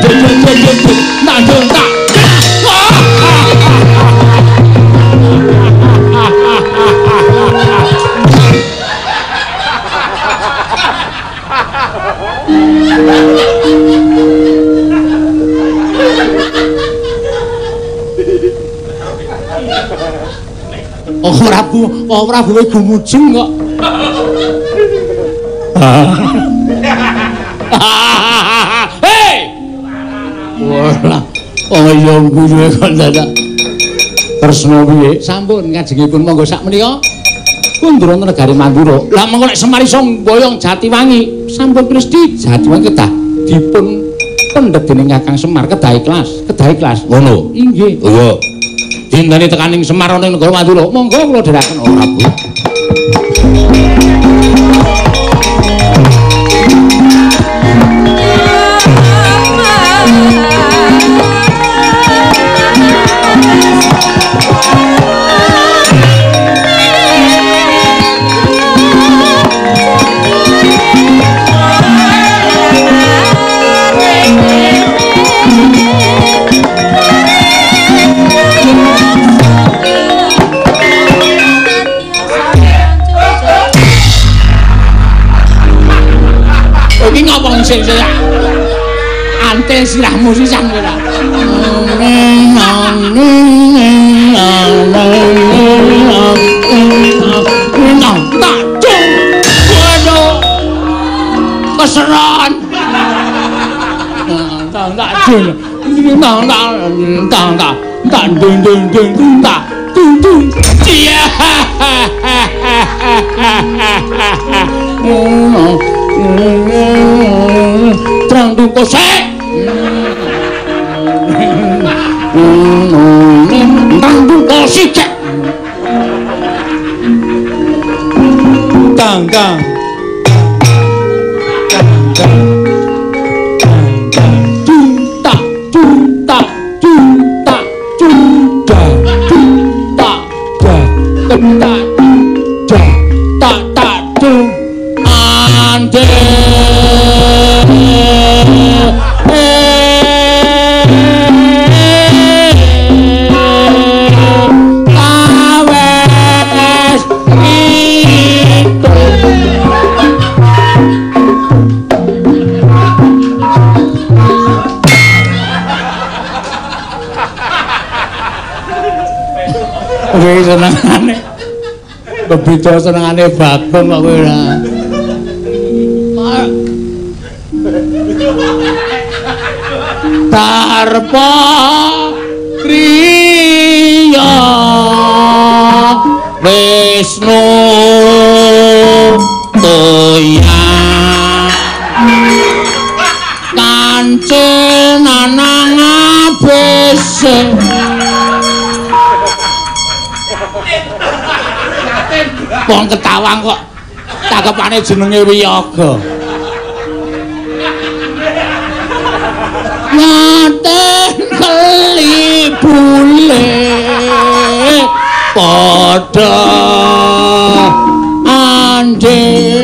Ora kowe gumujeng kok. Hei! Wah, oh iya guyu kok dadak. Tresna piye? Sampun ngajengipun monggo sak menika. Kundura negari Mandura. Lah mengko nek Semar iso mboyong Jatiwangi, sampun Kristi Jatiwangi kedah dipun pendhet dening Kakang Semar kedah ikhlas. Ngono. Inggih. Oh iya. Dinteni tekaning Semar ana ing negara Mandura. Monggo kula dherekaken ora Bu. Sing ante sirahmu sisan kowe. Keseran. Terang tunggu sek. Terang tunggu sikek. Tang. Senengane bebeda senengane Bagong kok kowe ora Tarpa Kriya Wisnu Toya Kancen anang abese wong Ketawang kok cakepane jenenge Wiyaga. Ngaten keli bule padha andhe.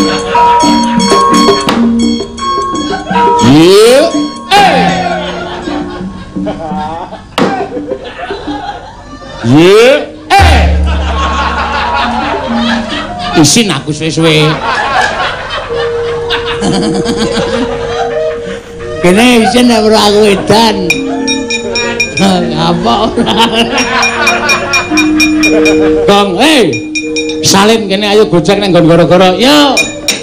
Isin aku suwe-suwe. Kene isin nek ora aku edan. Apa ora? Gong, salin kene ayo gojek nang nggon gara-gara. Yo.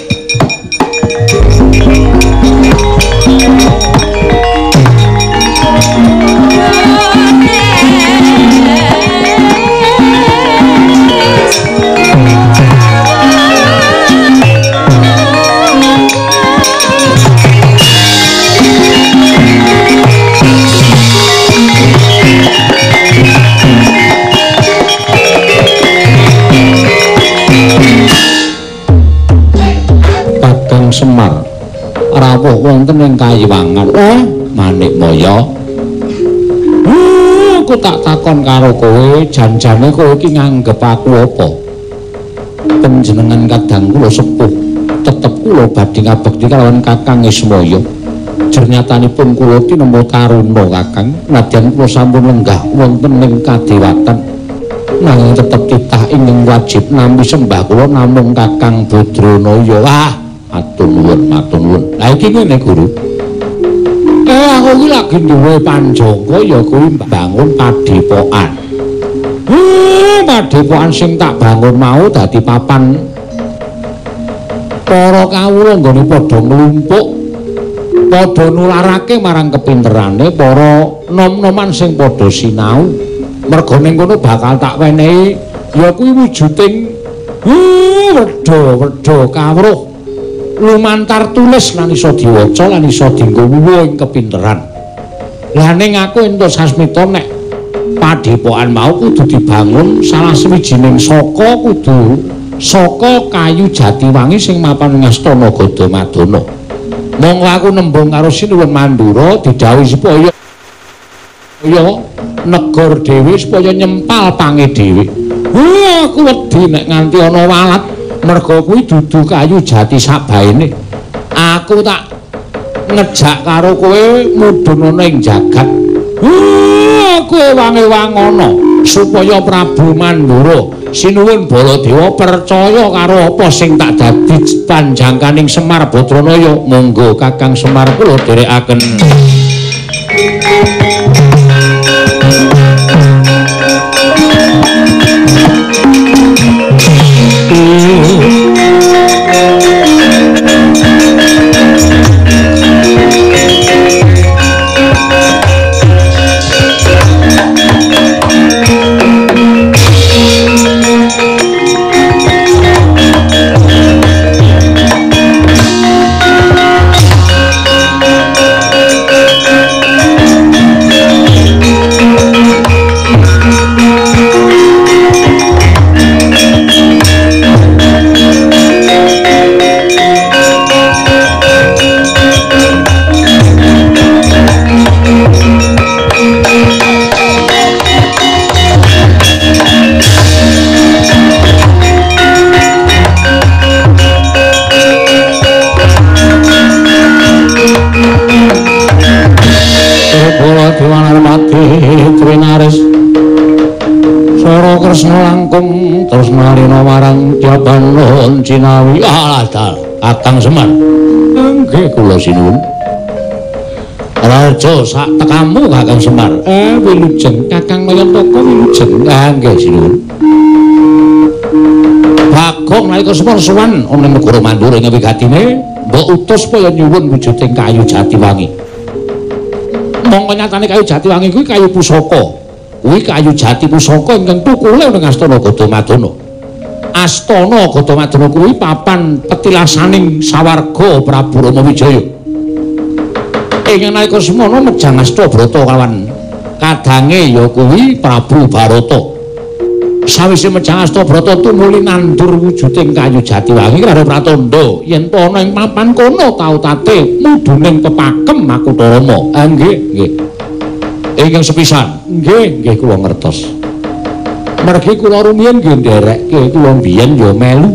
Semar rawuh wonten ing Kayiwangan. Manikmaya. Aku tak takon karo kowe, janjane kowe iki nganggep aku apa? Panjenengan kadang kula sepuh, tetep kula badhe ngabekti kalawan Kakang Ismaya. Jernyatanipun kula tinemu taruna Kakang, nadyan kula sampun lenggah wonten ing kadewatan. Nanging tetep titah ingkang wajib nampi sembah kula namung Kakang Badranaya. Wah, matur nuwun. Lah iki ngene Guru. Aku iki lagi duwe panjangga ya kuwi bangun padepokan. Padepokan sing tak bangun mau dadi papan para kawula nggone padha nglumpuk, padha nularake marang kepinterane para nom-noman sing padha sinau. Merga ning kono bakal tak wenehi ya kuwi wujuding wedha kawruh lumantar tulis lan iso diwaca lan iso dienggo wuwu ing kepinteran. Lah ning aku entuk sasmita nek padepokan mau kudu dibangun salah sawijining saka kayu Jatiwangi sing mapan ing Astana Gadamadana. Monggo aku nembung karo Sinuwun Mandura didhawuhi supaya negor dhewe supaya nyempal pange dhewe. Aku wedi nek nganti ana walat merga kuwi dudu kayu jati sabaene. Aku tak ngejak karo kowe mudhun ana ing jagat. Kowe wangi-wangono supaya Prabu Mandura Sinuwun Baladewa percaya karo apa sing tak dadi panjangkaning Semar Badranaya. Monggo Kakang Semar kula dherekaken. Kresna langkung tresna rina marang Jabanon Cinawi. Alah Kakang Semar. Nggih kula sinuwun. Raja sak tekamu Kakang Semar. Wilujeng Kakang Mayantaka wilujeng. Nggih sinuwun. Bagong nalika semana sowan ana negara Mandura ing wigatine mbok utus supaya nyuwun wujuding kayu Jatiwangi. Mongko nyatane kayu Jatiwangi kuwi kayu pusaka. Kuwi kayu jati pusaka ingkang tukule ning Astana Gadamadana. Astana Gadamadana kuwi papan petilasaning sawarga Prabu Ramawijaya. Ing nalika semana mejang Astabrata kawan kadange ya kuwi Prabu Barata. Sawise mejang Astabrata tumuli nandur wujuding kayu Jatiwangi karo pratandha yen to ana ing papan kono tau tate mudhuning pepakem Makutha Rama. Nggih, nggih. Ingkang sepisan, nggih kula ngertos. Mergi kula rumiyin nggih nderekke kula biyen ya melu.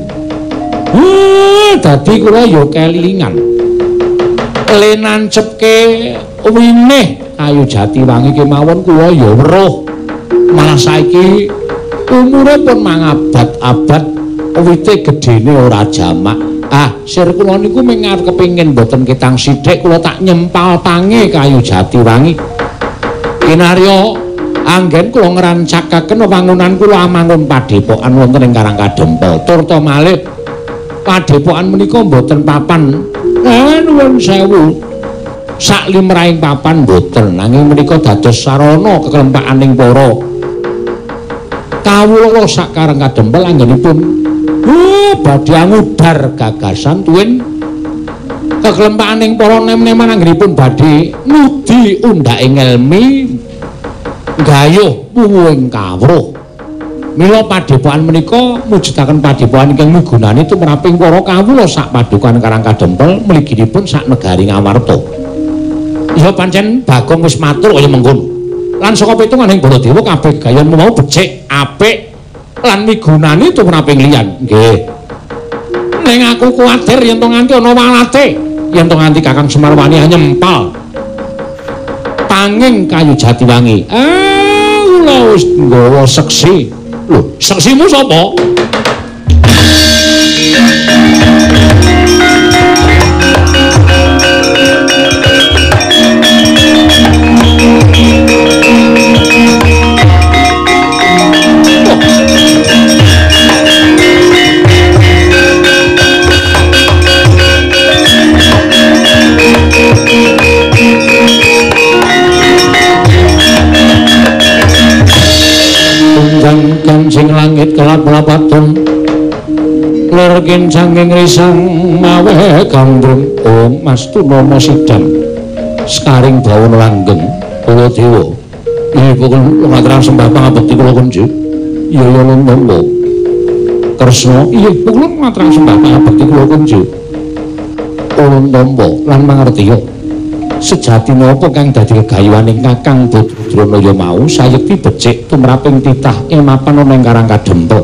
Dadi kula ya kelingan. Lenancepke winih kayu Jatiwangi kemawon kula ya weruh. Malah saiki umure pun mangabad-abad wite gedene ora jamak. Sir kula niku mung arep kepengin mboten ketang sithik kula tak nyempal pange kayu Jatiwangi. Kinarya anggen kula ngrancakaken wangunan kula amangun padepokan wonten ing Karang Kadempel. Turta malih padepokan menika mboten papan nuwun sewu sak limrahing papan mboten, nanging menika dados sarana kekelempahaning para kawula sak Karang Kadempel anggenipun badhe ngudar gagasan tuwin kekelempahaning para nem-neman anggenipun badhe ngudi undhaking elmi gayuh wuwuing kawruh. Mila padepokan menika mujudaken padepokan ingkang migunani tumraping para kawula sak padukan Karang Kadempel mliginipun sak negari Ngamarta. Ya pancen Bagong wis matur kaya mengkono. Lan saka pitunganing Baladewa kabeh gayon mau becik, apik lan migunani tumraping liyan. Nggih. Ning aku kuwatir yen to nganti ana walate yen to nganti Kakang Semar wani nyempal tanging kayu Jatiwangi. Kula wis nggawa seksi. Lho, seksimu sapa? Kancing langit kelap-lapaton lerkin sanging risang mawe gandrung Om Astuna Sidam skaring bawana langgeng kula dewa ibu kula ngaturang sembah pangabekti kula kunjuk iya Nanda Kresna iya kula ngaturang sembah pangabekti kula kunjuk Nanda lan mangertiya sejati napa kang dadi gegayuhaning Kakang Badranaya mau sayekti becik tumraping titah emapan ana ing Karang Kadempel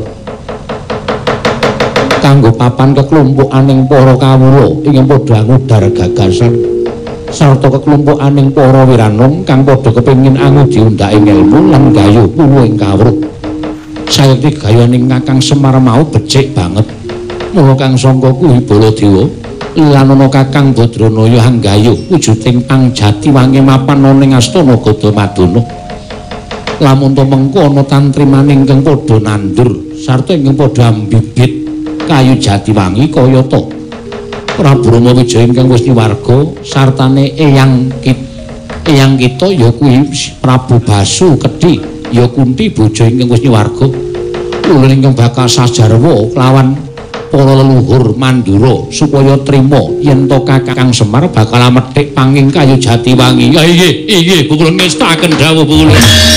kanggo papan keklumpukaning para kawula ingkang padha ngudar gagasan sarta keklumpukaning para wiranom kang padha kepengin angudi undhaking ilmu lan gayuh pulo ing kawruh sayekti gegayuhaning Kakang Semar mau becik banget mula kang sangka kuwi Baladewa lan ana Kakang Badranaya anggayuh wujuding pang Jatiwangi mapan ana ing Astana Gadamadana. Lamun to mengko ana tantrimaning ingkang padha nandur sarta ingkang padha ambibit kayu Jatiwangi kaya ta Prabu Rama Wijaya ingkang wis nyuwarga sartane eyang kita ya kuwi Prabu Basu Kedhi ya Kunti bojo ingkang wis nyuwarga. Ulun ingkang bakal sajarwa kelawan para leluhur Mandura supaya trima yen to Kakang Semar bakal methik panging kayu Jatiwangi. Ya inggih kula ngestaken dawuh kula.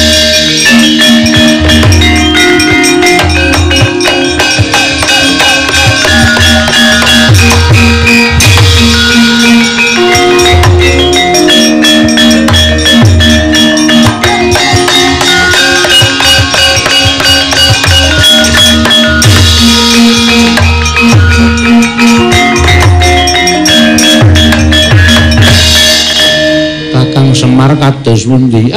Semar kados pundi?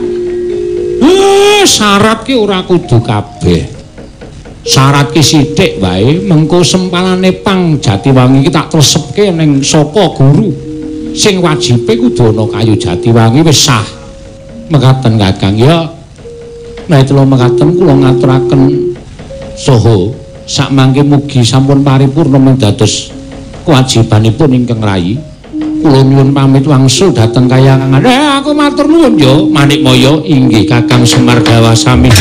Syarat ki ora kudu kabeh. Syarat ki sithik wae, mengko sempalane pang Jatiwangi ki tak tresepke ning saka guru. Sing wajibe kudu ana kayu Jatiwangi wis sah. Mekaten Kakang ya. Nah itu lho mekaten kula ngaturaken saha sakmangke mugi sampun paripurna dados kewajibanipun ingkang rayi. Kula nyuwun pamit wangsul dhateng kayangan. Aku matur nuwun ya, Manikmaya. Inggih Kakang Semar Dawa sami.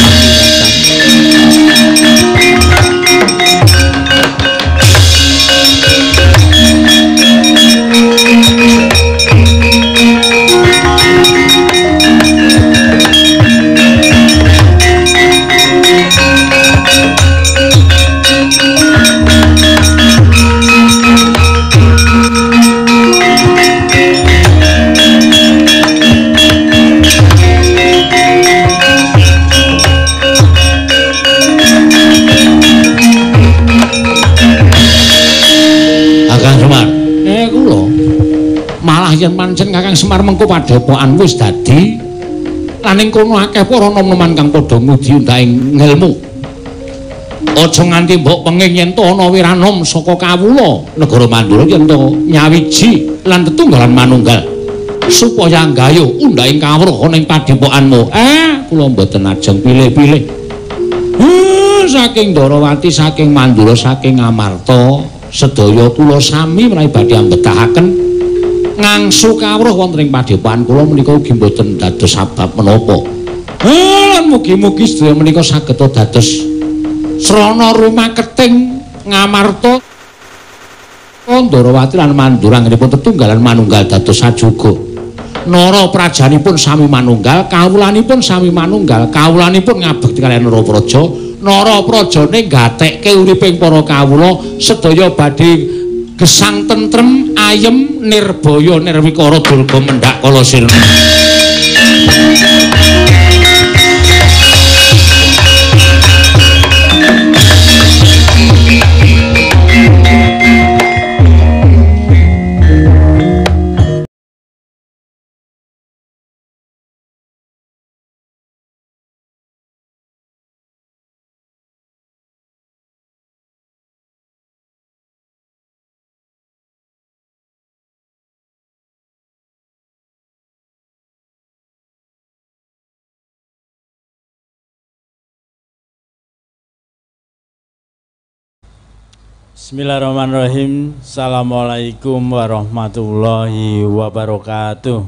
Yen pancen Kakang Semar mengko padepokan wis dadi lan ing kono akeh para nom-noman kang padha ngudi undhaing ngelmu. Aja nganti mbok penging yen to ana wiranom saka kawula negara Mandura yen to nyawiji lan tetunggalan manunggal supaya anggayuh undhaing kawruh ana ing padepokanmu. Kula mboten ajeng pilih-pilih. Saking Darawati, saking Mandura, saking Amarta sedaya kula sami menawi badhe ambetahaken ngangsu kawruh wonten ing padepokan kula menika ugi mboten dados sabab menapa. Lan mugi-mugi sedaya menika saged dados srana rumaketing Ngamarta Darawati lan Mandura nggih tetunggalan manunggal dados sajuga. Nara prajanipun sami manunggal, kawulanipun sami manunggal, kawulanipun ngabekti kaliyan Nara Praja. Nara Prajane gatekke uriping para kawula sedaya badhe gesang tentrem ayem nirbaya nirwikara durga mendhak kala sirna. Bismillahirrahmanirrahim. Assalamualaikum warahmatullahi wabarakatuh.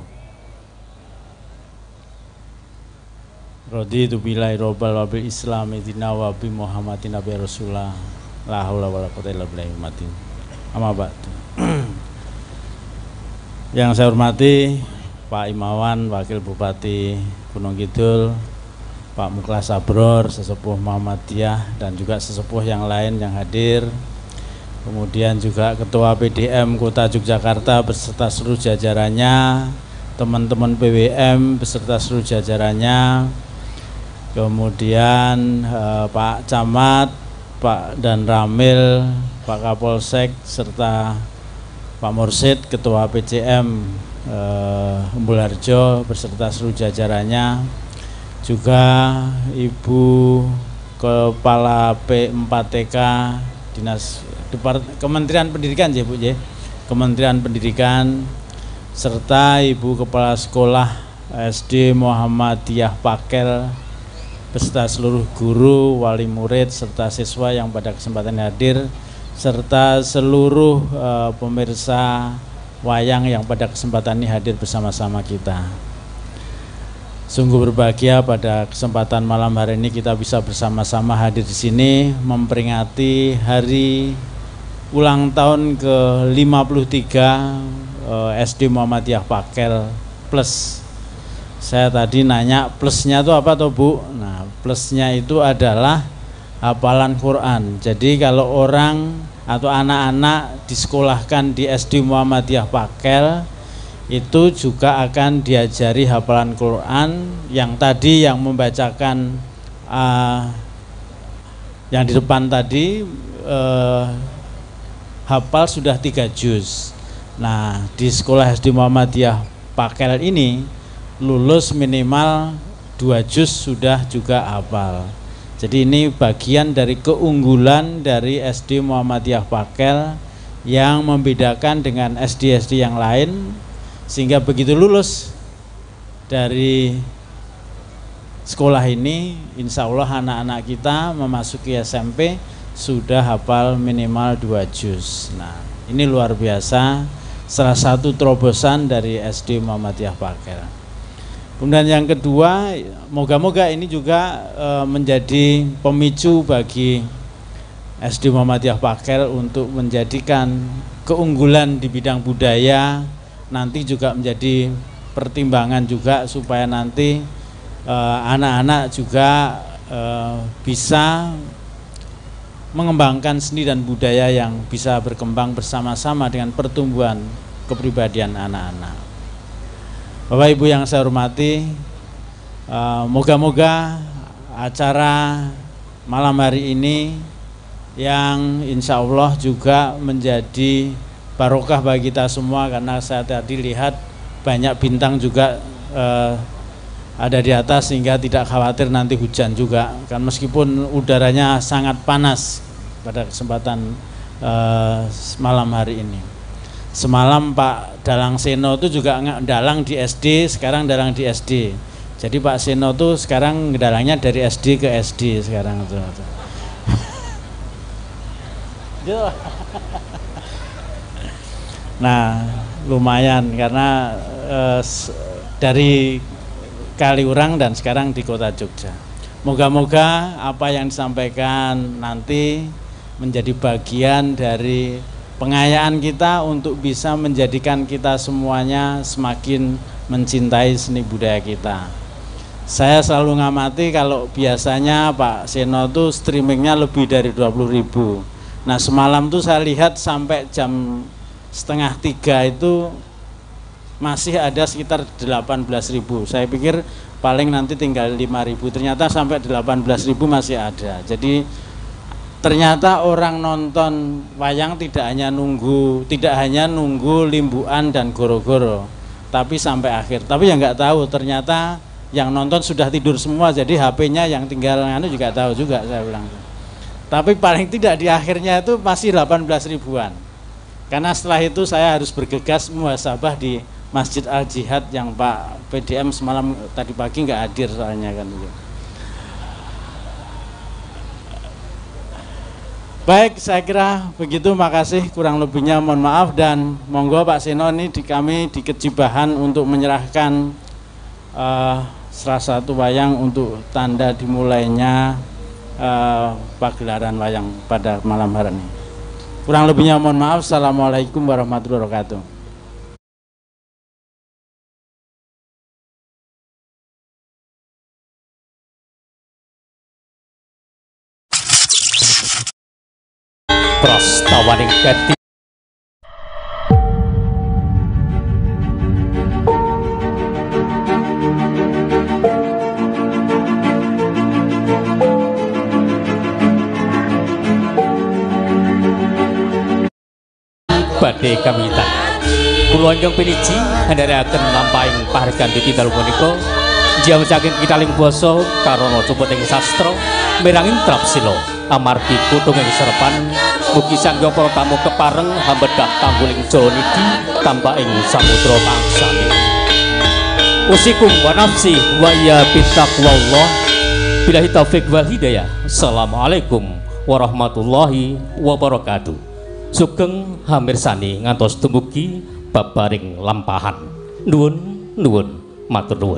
Raditu billahi robbal wa bil islami dina wa bi Muhammadin nabi rasulullah la haula wala quwwata illa billah. Amma ba'du. Yang saya hormati Pak Imawan, Wakil Bupati Gunung Kidul, Pak Muklas Abror, sesepuh Muhammadiyah dan juga sesepuh yang lain yang hadir. Kemudian juga Ketua PDM Kota Yogyakarta beserta seluruh jajarannya, teman-teman PWM beserta seluruh jajarannya, kemudian Pak Camat, Pak Dan Ramil, Pak Kapolsek, serta Pak Mursid, Ketua PCM Umbul Harjo beserta seluruh jajarannya, juga Ibu Kepala P4TK Dinas Kementerian Pendidikan ya Bu ya, Kementerian Pendidikan, serta Ibu Kepala Sekolah SD Muhammadiyah Pakel beserta seluruh guru, wali murid serta siswa yang pada kesempatan hadir, serta seluruh pemirsa wayang yang pada kesempatan ini hadir bersama-sama kita. Sungguh berbahagia pada kesempatan malam hari ini kita bisa bersama-sama hadir di sini memperingati hari ulang tahun ke-53 SD Muhammadiyah Pakel Plus. Saya tadi nanya plusnya itu apa toh Bu? Nah, plusnya itu adalah hafalan Quran. Jadi kalau orang atau anak-anak disekolahkan di SD Muhammadiyah Pakel itu juga akan diajari hafalan Quran. Yang tadi yang membacakan yang di depan tadi hafal sudah 3 juz. Nah, di sekolah SD Muhammadiyah Pakel ini lulus minimal 2 juz sudah juga hafal. Jadi ini bagian dari keunggulan dari SD Muhammadiyah Pakel yang membedakan dengan SD-SD yang lain, sehingga begitu lulus dari sekolah ini insya Allah anak-anak kita memasuki SMP sudah hafal minimal 2 juz. Nah, ini luar biasa, salah satu terobosan dari SD Muhammadiyah Pakel. Kemudian yang kedua, moga-moga ini juga menjadi pemicu bagi SD Muhammadiyah Pakel untuk menjadikan keunggulan di bidang budaya nanti juga menjadi pertimbangan juga supaya nanti anak-anak juga bisa mengembangkan seni dan budaya yang bisa berkembang bersama-sama dengan pertumbuhan kepribadian anak-anak. Bapak Ibu yang saya hormati, moga-moga acara malam hari ini yang insya Allah juga menjadi barokah bagi kita semua, karena saya tadi lihat banyak bintang juga ada di atas sehingga tidak khawatir nanti hujan juga, kan meskipun udaranya sangat panas pada kesempatan malam hari ini. Semalam Pak Dalang Seno itu juga dalang di SD, sekarang dalang di SD. Jadi Pak Seno itu sekarang dalangnya dari SD ke SD sekarang itu. Nah, lumayan karena dari Kaliurang dan sekarang di Kota Jogja. Moga-moga apa yang disampaikan nanti menjadi bagian dari pengayaan kita untuk bisa menjadikan kita semuanya semakin mencintai seni budaya kita. Saya selalu ngamati kalau biasanya Pak Seno itu streamingnya lebih dari 20.000. Nah, semalam tuh saya lihat sampai jam 2:30 itu masih ada sekitar 18.000. Saya pikir paling nanti tinggal 5.000, ternyata sampai 18.000 masih ada. Jadi ternyata orang nonton wayang tidak hanya nunggu limbuan dan goro-goro, tapi sampai akhir. Tapi yang nggak tahu ternyata yang nonton sudah tidur semua, jadi HP-nya yang tinggal juga tahu juga, saya bilang. Tapi paling tidak di akhirnya itu masih 18.000-an. Karena setelah itu saya harus bergegas muhasabah di Masjid Al-Jihad yang Pak PDM semalam tadi pagi nggak hadir soalnya kan. Baik, saya kira begitu, makasih, kurang lebihnya mohon maaf, dan monggo Pak Seno ini kami di Kejibahan untuk menyerahkan salah satu wayang untuk tanda dimulainya pagelaran wayang pada malam hari ini. Kurang lebihnya mohon maaf. Assalamualaikum warahmatullahi wabarakatuh. Prastawaning Keti badhe kamitan kula ingkang piniji handharaken lampahing pahargan tititel punika jam saking kitaling basa karana cuputing sastra miranging trapsila amargi putung ing serepan mugi sangga para tamu kepareng hambedah tambuling Jawa niki tambah ing samudra tangsane usikum wa nafsi wa ya bitaqwallah billahi taufik wal hidayah. Assalamualaikum warahmatullahi wabarakatuh. Sugeng hamirsani ngantos dumugi babaring lampahan. Nuwun nuwun matur nuwun.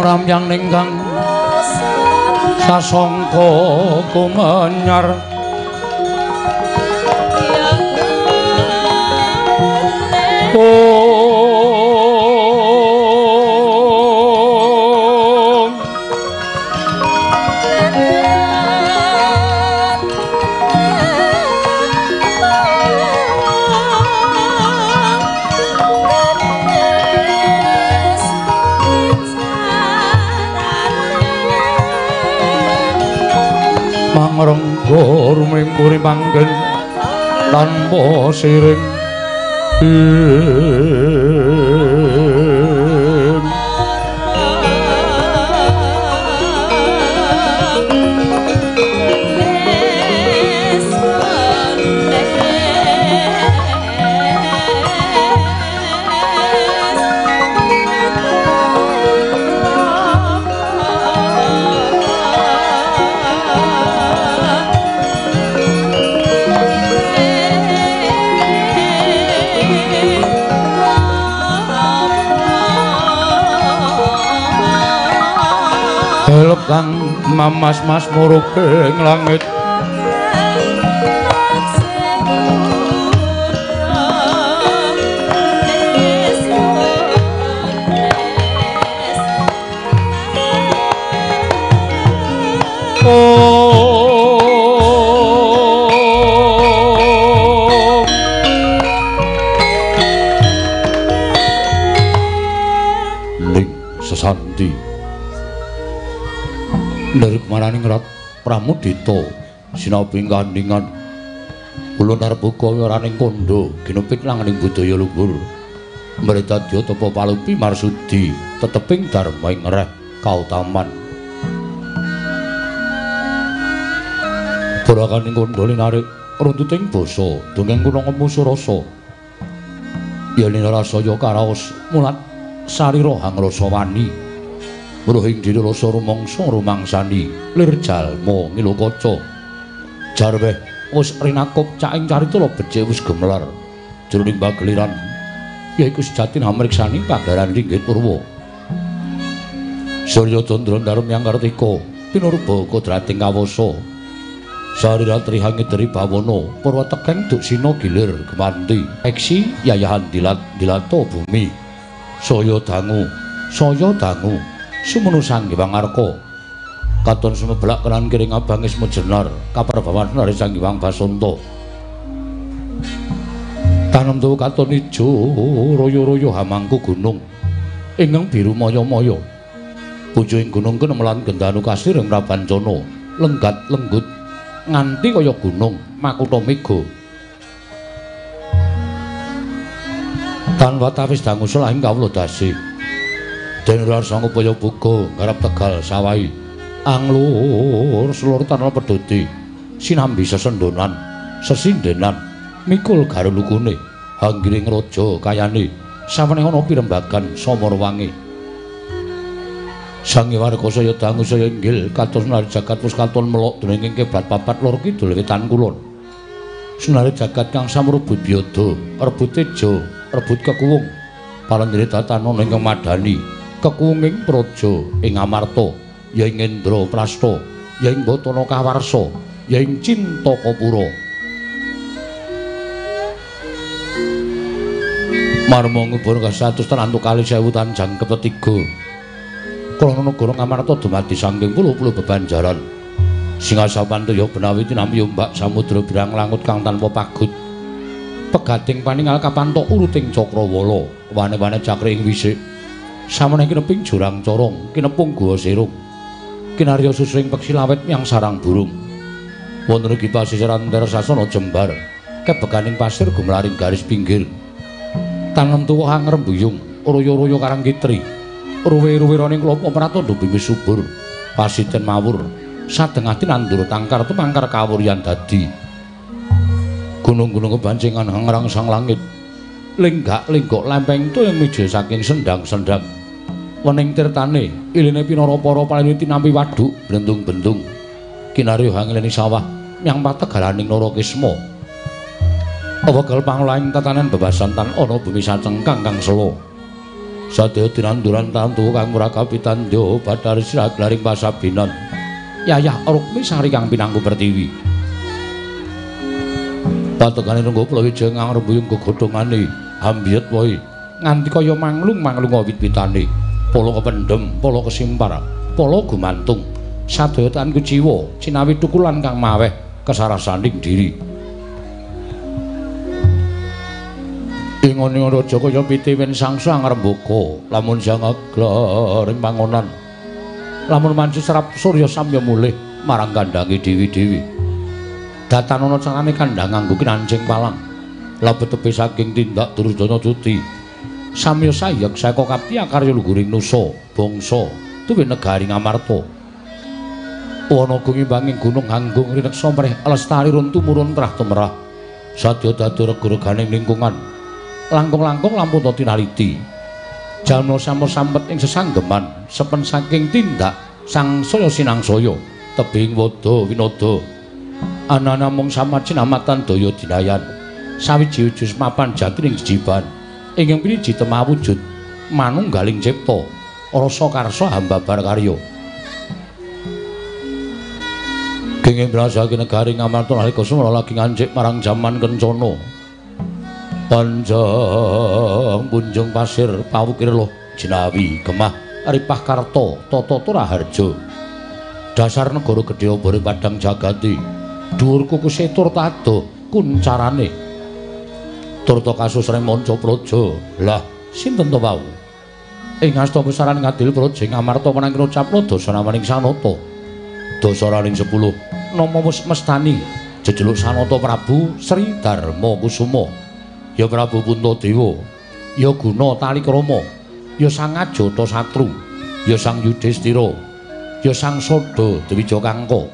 ramyang ningkang sasangka kumanyar mangrengga rumempuri panggen tanpa siring kang mamas-mas murubing langit ling sesanti dari kemaraning Rat Pramudita sinabi kandhingan kula arep buka wiraning kandha ginepit langening budaya luhur mritadya tapa palupi marsudi teteping dharma ing reh kautaman barakaning kandha linarik runtuting basa dongeng kuna ngemu surasa yen rasaya karaos mulat sarira hangrasa wani Ruhing diri rasa rumangsa rumangsani lir jalma ngilokaca jarweh wis rinakop caing caritala becik wis gemelar jroning pageliran yaiku sejati namriksani pagelaran Ringgit Purwa Surya Candra Ndarum yang Kartika pinurba kodrating kawasa sariratri hangitri bawana purwa tekeng duk sina gilir gemanti eksi yayahan dilata bumi saya dangu sumunu Sanghyang Arka katon sumeblak kenan kiring abangis mujenar kaprabawan nari Sanghyang Basanta tanem tuwa katon ijo royo-royo hamangku gunung ingkang biru maya-maya pucuing gunung kenemelan gendanu kasir ing prabancana lenggat lenggut nganti kaya gunung makutha mega tanpa tawis dangu selahing kawula dasi den rasa ngupaya buka ngarep Tegal Sawai anglur selur tanah pedoti sinambi sesendonan sesindenan mikul garulukune hanggiring raja kayane samene ana pirembagan Samarwangi Sang Hyang Warkasa dangu saya inggil kados nari jagat wis katon melok dening kiblat papat lor kidul wetan kulon sunare jagat kang samrebut biyada rebut teja rebut kekuwung palenjere tatana ingkang madani kekuwunging praja ing Amarta ya ing Indra Prasta ya ing Batana Kawarsa ya ing Cintakapura marma ngubur kasatus tanantu kali 1000 tanjang kepetiga krana negara Amarta dumadi saking puluh-puluh bebanjaran Singasapantaya benawi tinampi ombak samudra birang langut kang tanpa pagut pegating paningal kapantok uruting Cakrawala wane-wane cakring wisik samene kineping jurang corong kinepung guwa serung kinarya susring peksi lawet yang sarang burung wonten ugi pasisiran Tersasana Jembar kebekaning pasir gumlaring garis pinggir tanem tuwa hangrembuyung royo-royo karang kitri ruwe-ruwiraning klapa pratandha bumi subur pasiten mawur sadengati nandur tangkar tumangkar kawuryan dadi gunung-gunung kebancingan hangrang-sang langit lenggak-lenggok lempeng tu yang mija saking sendang-sendang wening tirtane iline pinara-para paling tinampi waduk bendung-bendung kinarya hangileni sawah nyang pategalaning Narakisma awakal panglaing tatanen bebasan tan ana bumi sacengkang kang sela Sadaya tinanduran tantu kang murakapitandya Bathari Sirat laring pasabinan Yayah Rukmi sari kang pinangku pertiwi patekane nunggu Prawijaya ngrembuyung gegodhongane ambiyet wae nganti kaya manglung-manglung wit-witane pala kependhem pala kesimpar pala gumantung sadaya tan kuciwa cinawi tukulan kang maweh kesarasaning diri ingone raja kaya pitiwin sangsa ngrembaka lamun jangaglaring pangonan lamun manci serap surya samya mulih marang kandhange dewi-dewi datan ana carane kandhang nganggo kinancing palang labet tepi saking tindak Duryudana Duti samya sayek saka kapti akarya luhuring nusa bangsa tuwi negari Ngamarta ana gungibanging gunung Hanggung rineksa mrih lestari run tumurun trah temerah sadya dadi rega-reganing lingkungan langkung-langkung lampun tinaliti jalma sampet ing sesanggeman sepen saking tindak sangsaya sinangsaya tebing wada winada ana namung samajinamatan daya dinayan sawiji ujus mapan jati ing jiban ingkang piniji temawujud manunggaling cipta rasa karsa hambabar karya kenging brasake negari Ngamarta nalika semana lagi ngancik marang jaman kencana panjang punjung pasir pawukir loh jinawi gemah ripah karto toto turaharjo dasar negara gedhe obore padang jagati dhuwur kukuse turtado kuncarane turta kasusreng manca praja lah sinten to wau ing asta besaran ngadil praja Ngamarta menang ngucapna dasa namaning sanata dasaraning 10 nama mestani jejeluk sanata Prabu Sri Darma Kusuma ya Prabu Puntadewa ya Guna Talikrama ya Sang Ajata Satru ya Sang Yudhistira ya Sang Sada Dwija Kangka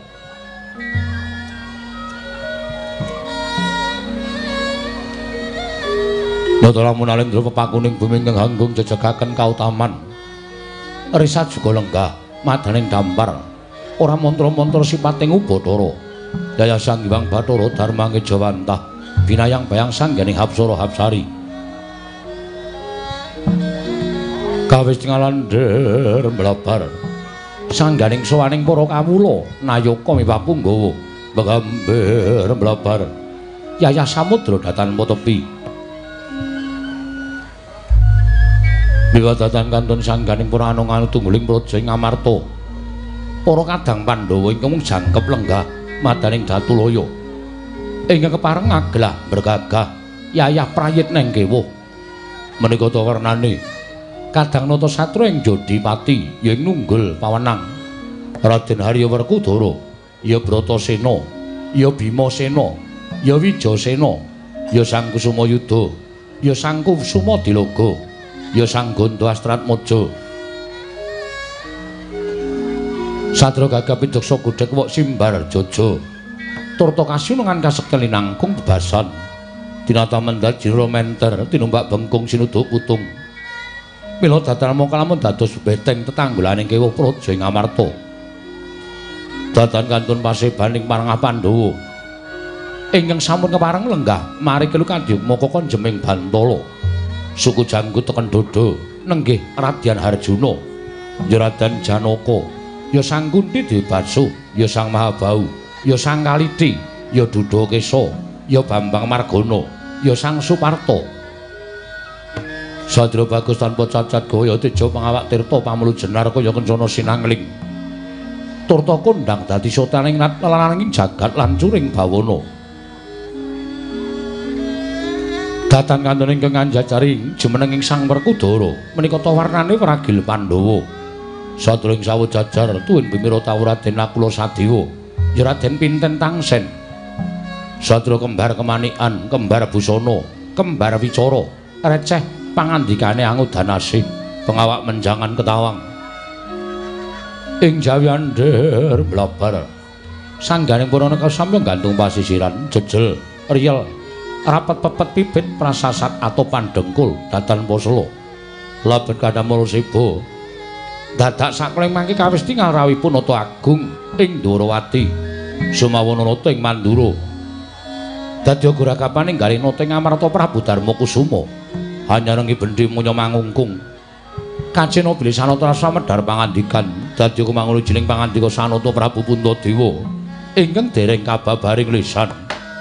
Nata lamun alendra pepakuning bumi ingkang Hanggung jejegaken kautaman risat juga lenggah madaning dampar ora mantra-mantra sipating Ubathara Daya Sang Hyang Bathara Darmange Jawantah binayang bayang sangganing Hapsara Hapsari kawis ngalander mlabar sangganing sowaning para kawula nayaka miwah punggawa mgamber mlabar Yayah Samudra datan tepi miwadatan kantun sangganing para anung-anung tungguling praja ing Ngamarta para kadang Pandhawa ingkang jangkep lenggah madaning Datulaya ingkang kepareng ngaglah bergagah Yayah Prayitna ing kewuh menika ta wernane kadang nata satra ing Jodipati ya ing Nunggul Pawenang Raden Harya Werkudara ya Bratasena ya Bimasena ya Wijasena ya Sang Kusumayuda ya Sang Kusumadilaga ya Sang Ganda Astratmaja Sadra gagah pidaksa godhek wok simbar jaja turta kasunungan kasekti nangkung bebasan tinata mendhat jira menter tinumbak bengkung sinuduk putung mila datan mongko lamun dados beteng tetanggulaning kewuh praja ing Ngamarta datan kantun pasebaning parangah Pandhawa ingkang sampun kepareng lenggah mari kelu Kadyukmaka Konjeming Bantala suku Janggut teken Dodo nenggih Radyan Harjuna ya Raden Janaka ya Sang Kunti Dewi Basu ya Sang Mahabau ya Sang Kaliti ya Dudakesa ya Bambang Margana ya Sang Suparta Sadra bagus tanpa cacat gaya teja pangawak tirta pamulu jenar kaya kencana sinangling turta kondang dadi sotaning lalaning jagat lan curing bawana datan kantun ingkang anjajaring jumeneng ing Sang Werkudara menika ta warnane Pragil Pandhawa sadurung sawet jajar tuwin bimira tawuh Raden Nakula Sadewa ya Raden Pinten Tangsen sadra kembar kemanikan kembar busana kembar wicara receh pangandikane Angudanasih pengawak menjangan ketawang ing Jawiander blabar sangganing para neka samya gantung pasisiran jejel riyel rapat pepet pipit prasasat atau pandengkul datan poslo labet kadamul sibo dadak sakleng mangke kawis tingal rawipun nata agung ing Dwarawati sumawana nata ing Mandura dadi gurakapaning galih nata ing Amarta Prabu Darma Kusuma hanya rengi bendi munya mangungkung Kacena bilih Sanata Samedhar pangandikan dadi kumangun jiling pangandika Sanata Prabu Puntadewa ingkang dereng kababaring lisan.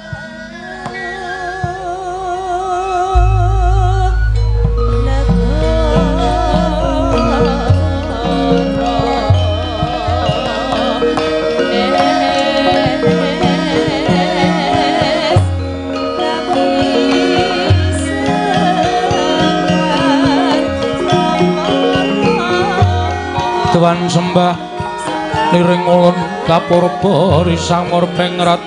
Tuan sembah liring ulun kapurba risang murbengrat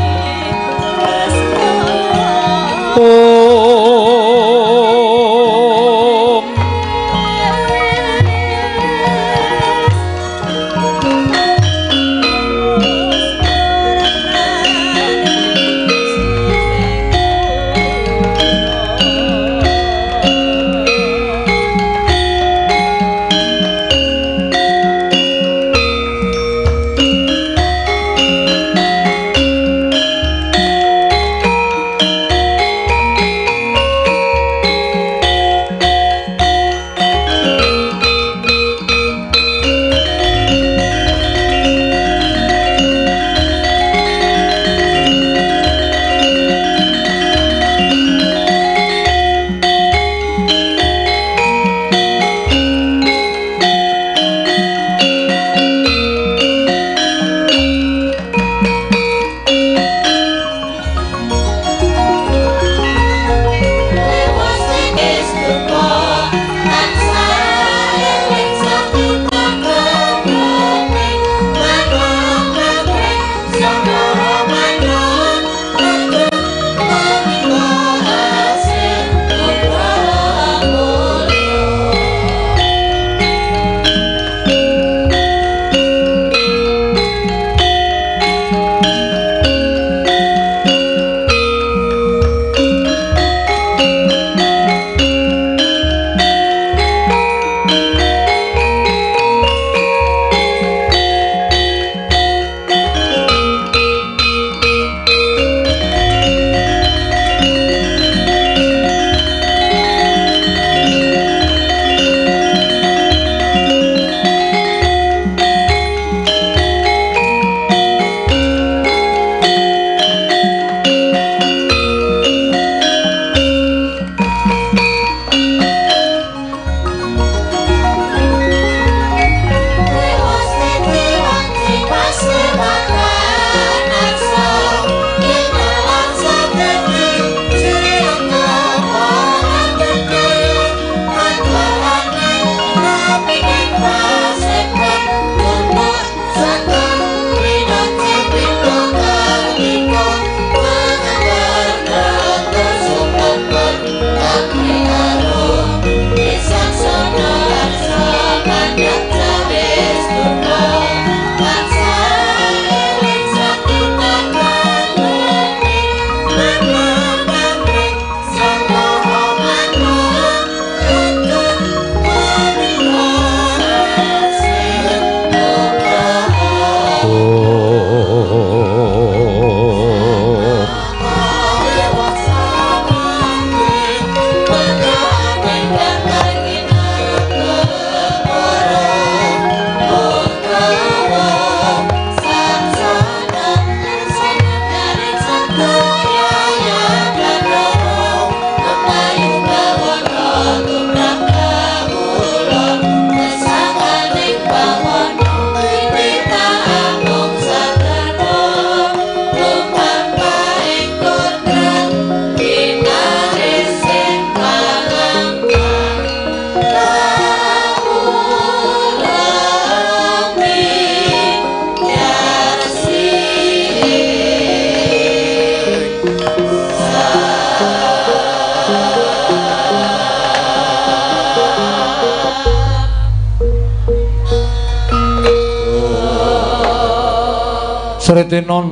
Sretinon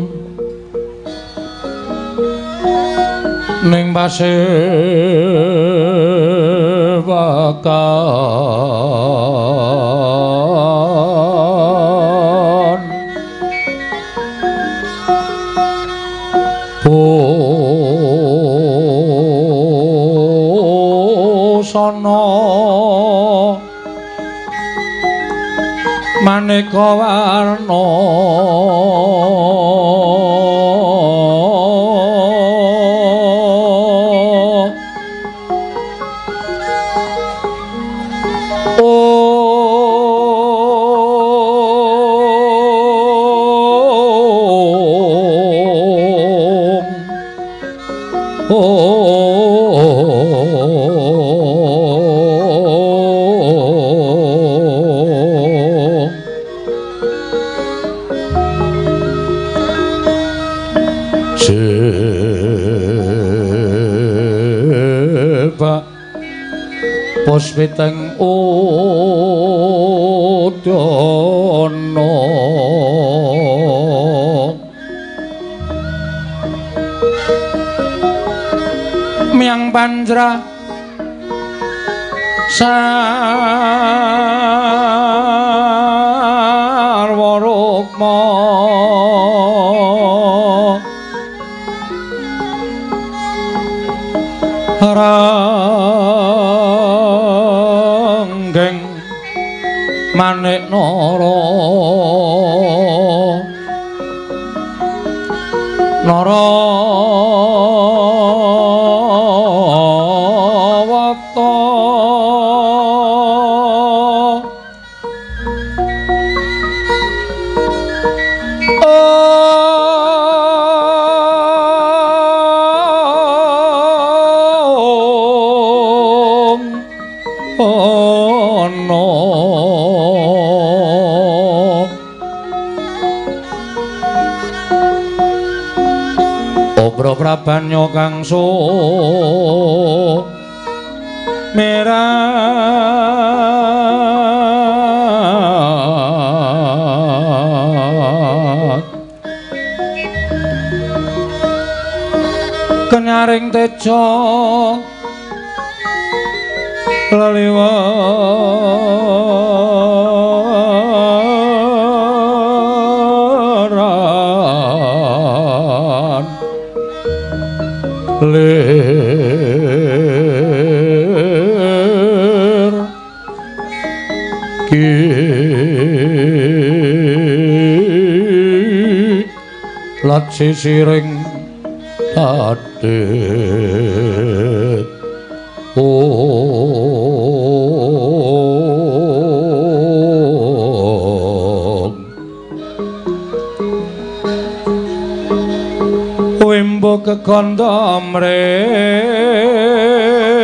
ning pasewakan busana maneka warna Puspiteng udana miang panjra sarwa rukma manik nara wata Prabanyo kang merat kenyaring teja laliwaran lir ki lat sisiring tadet wimbo kekondom re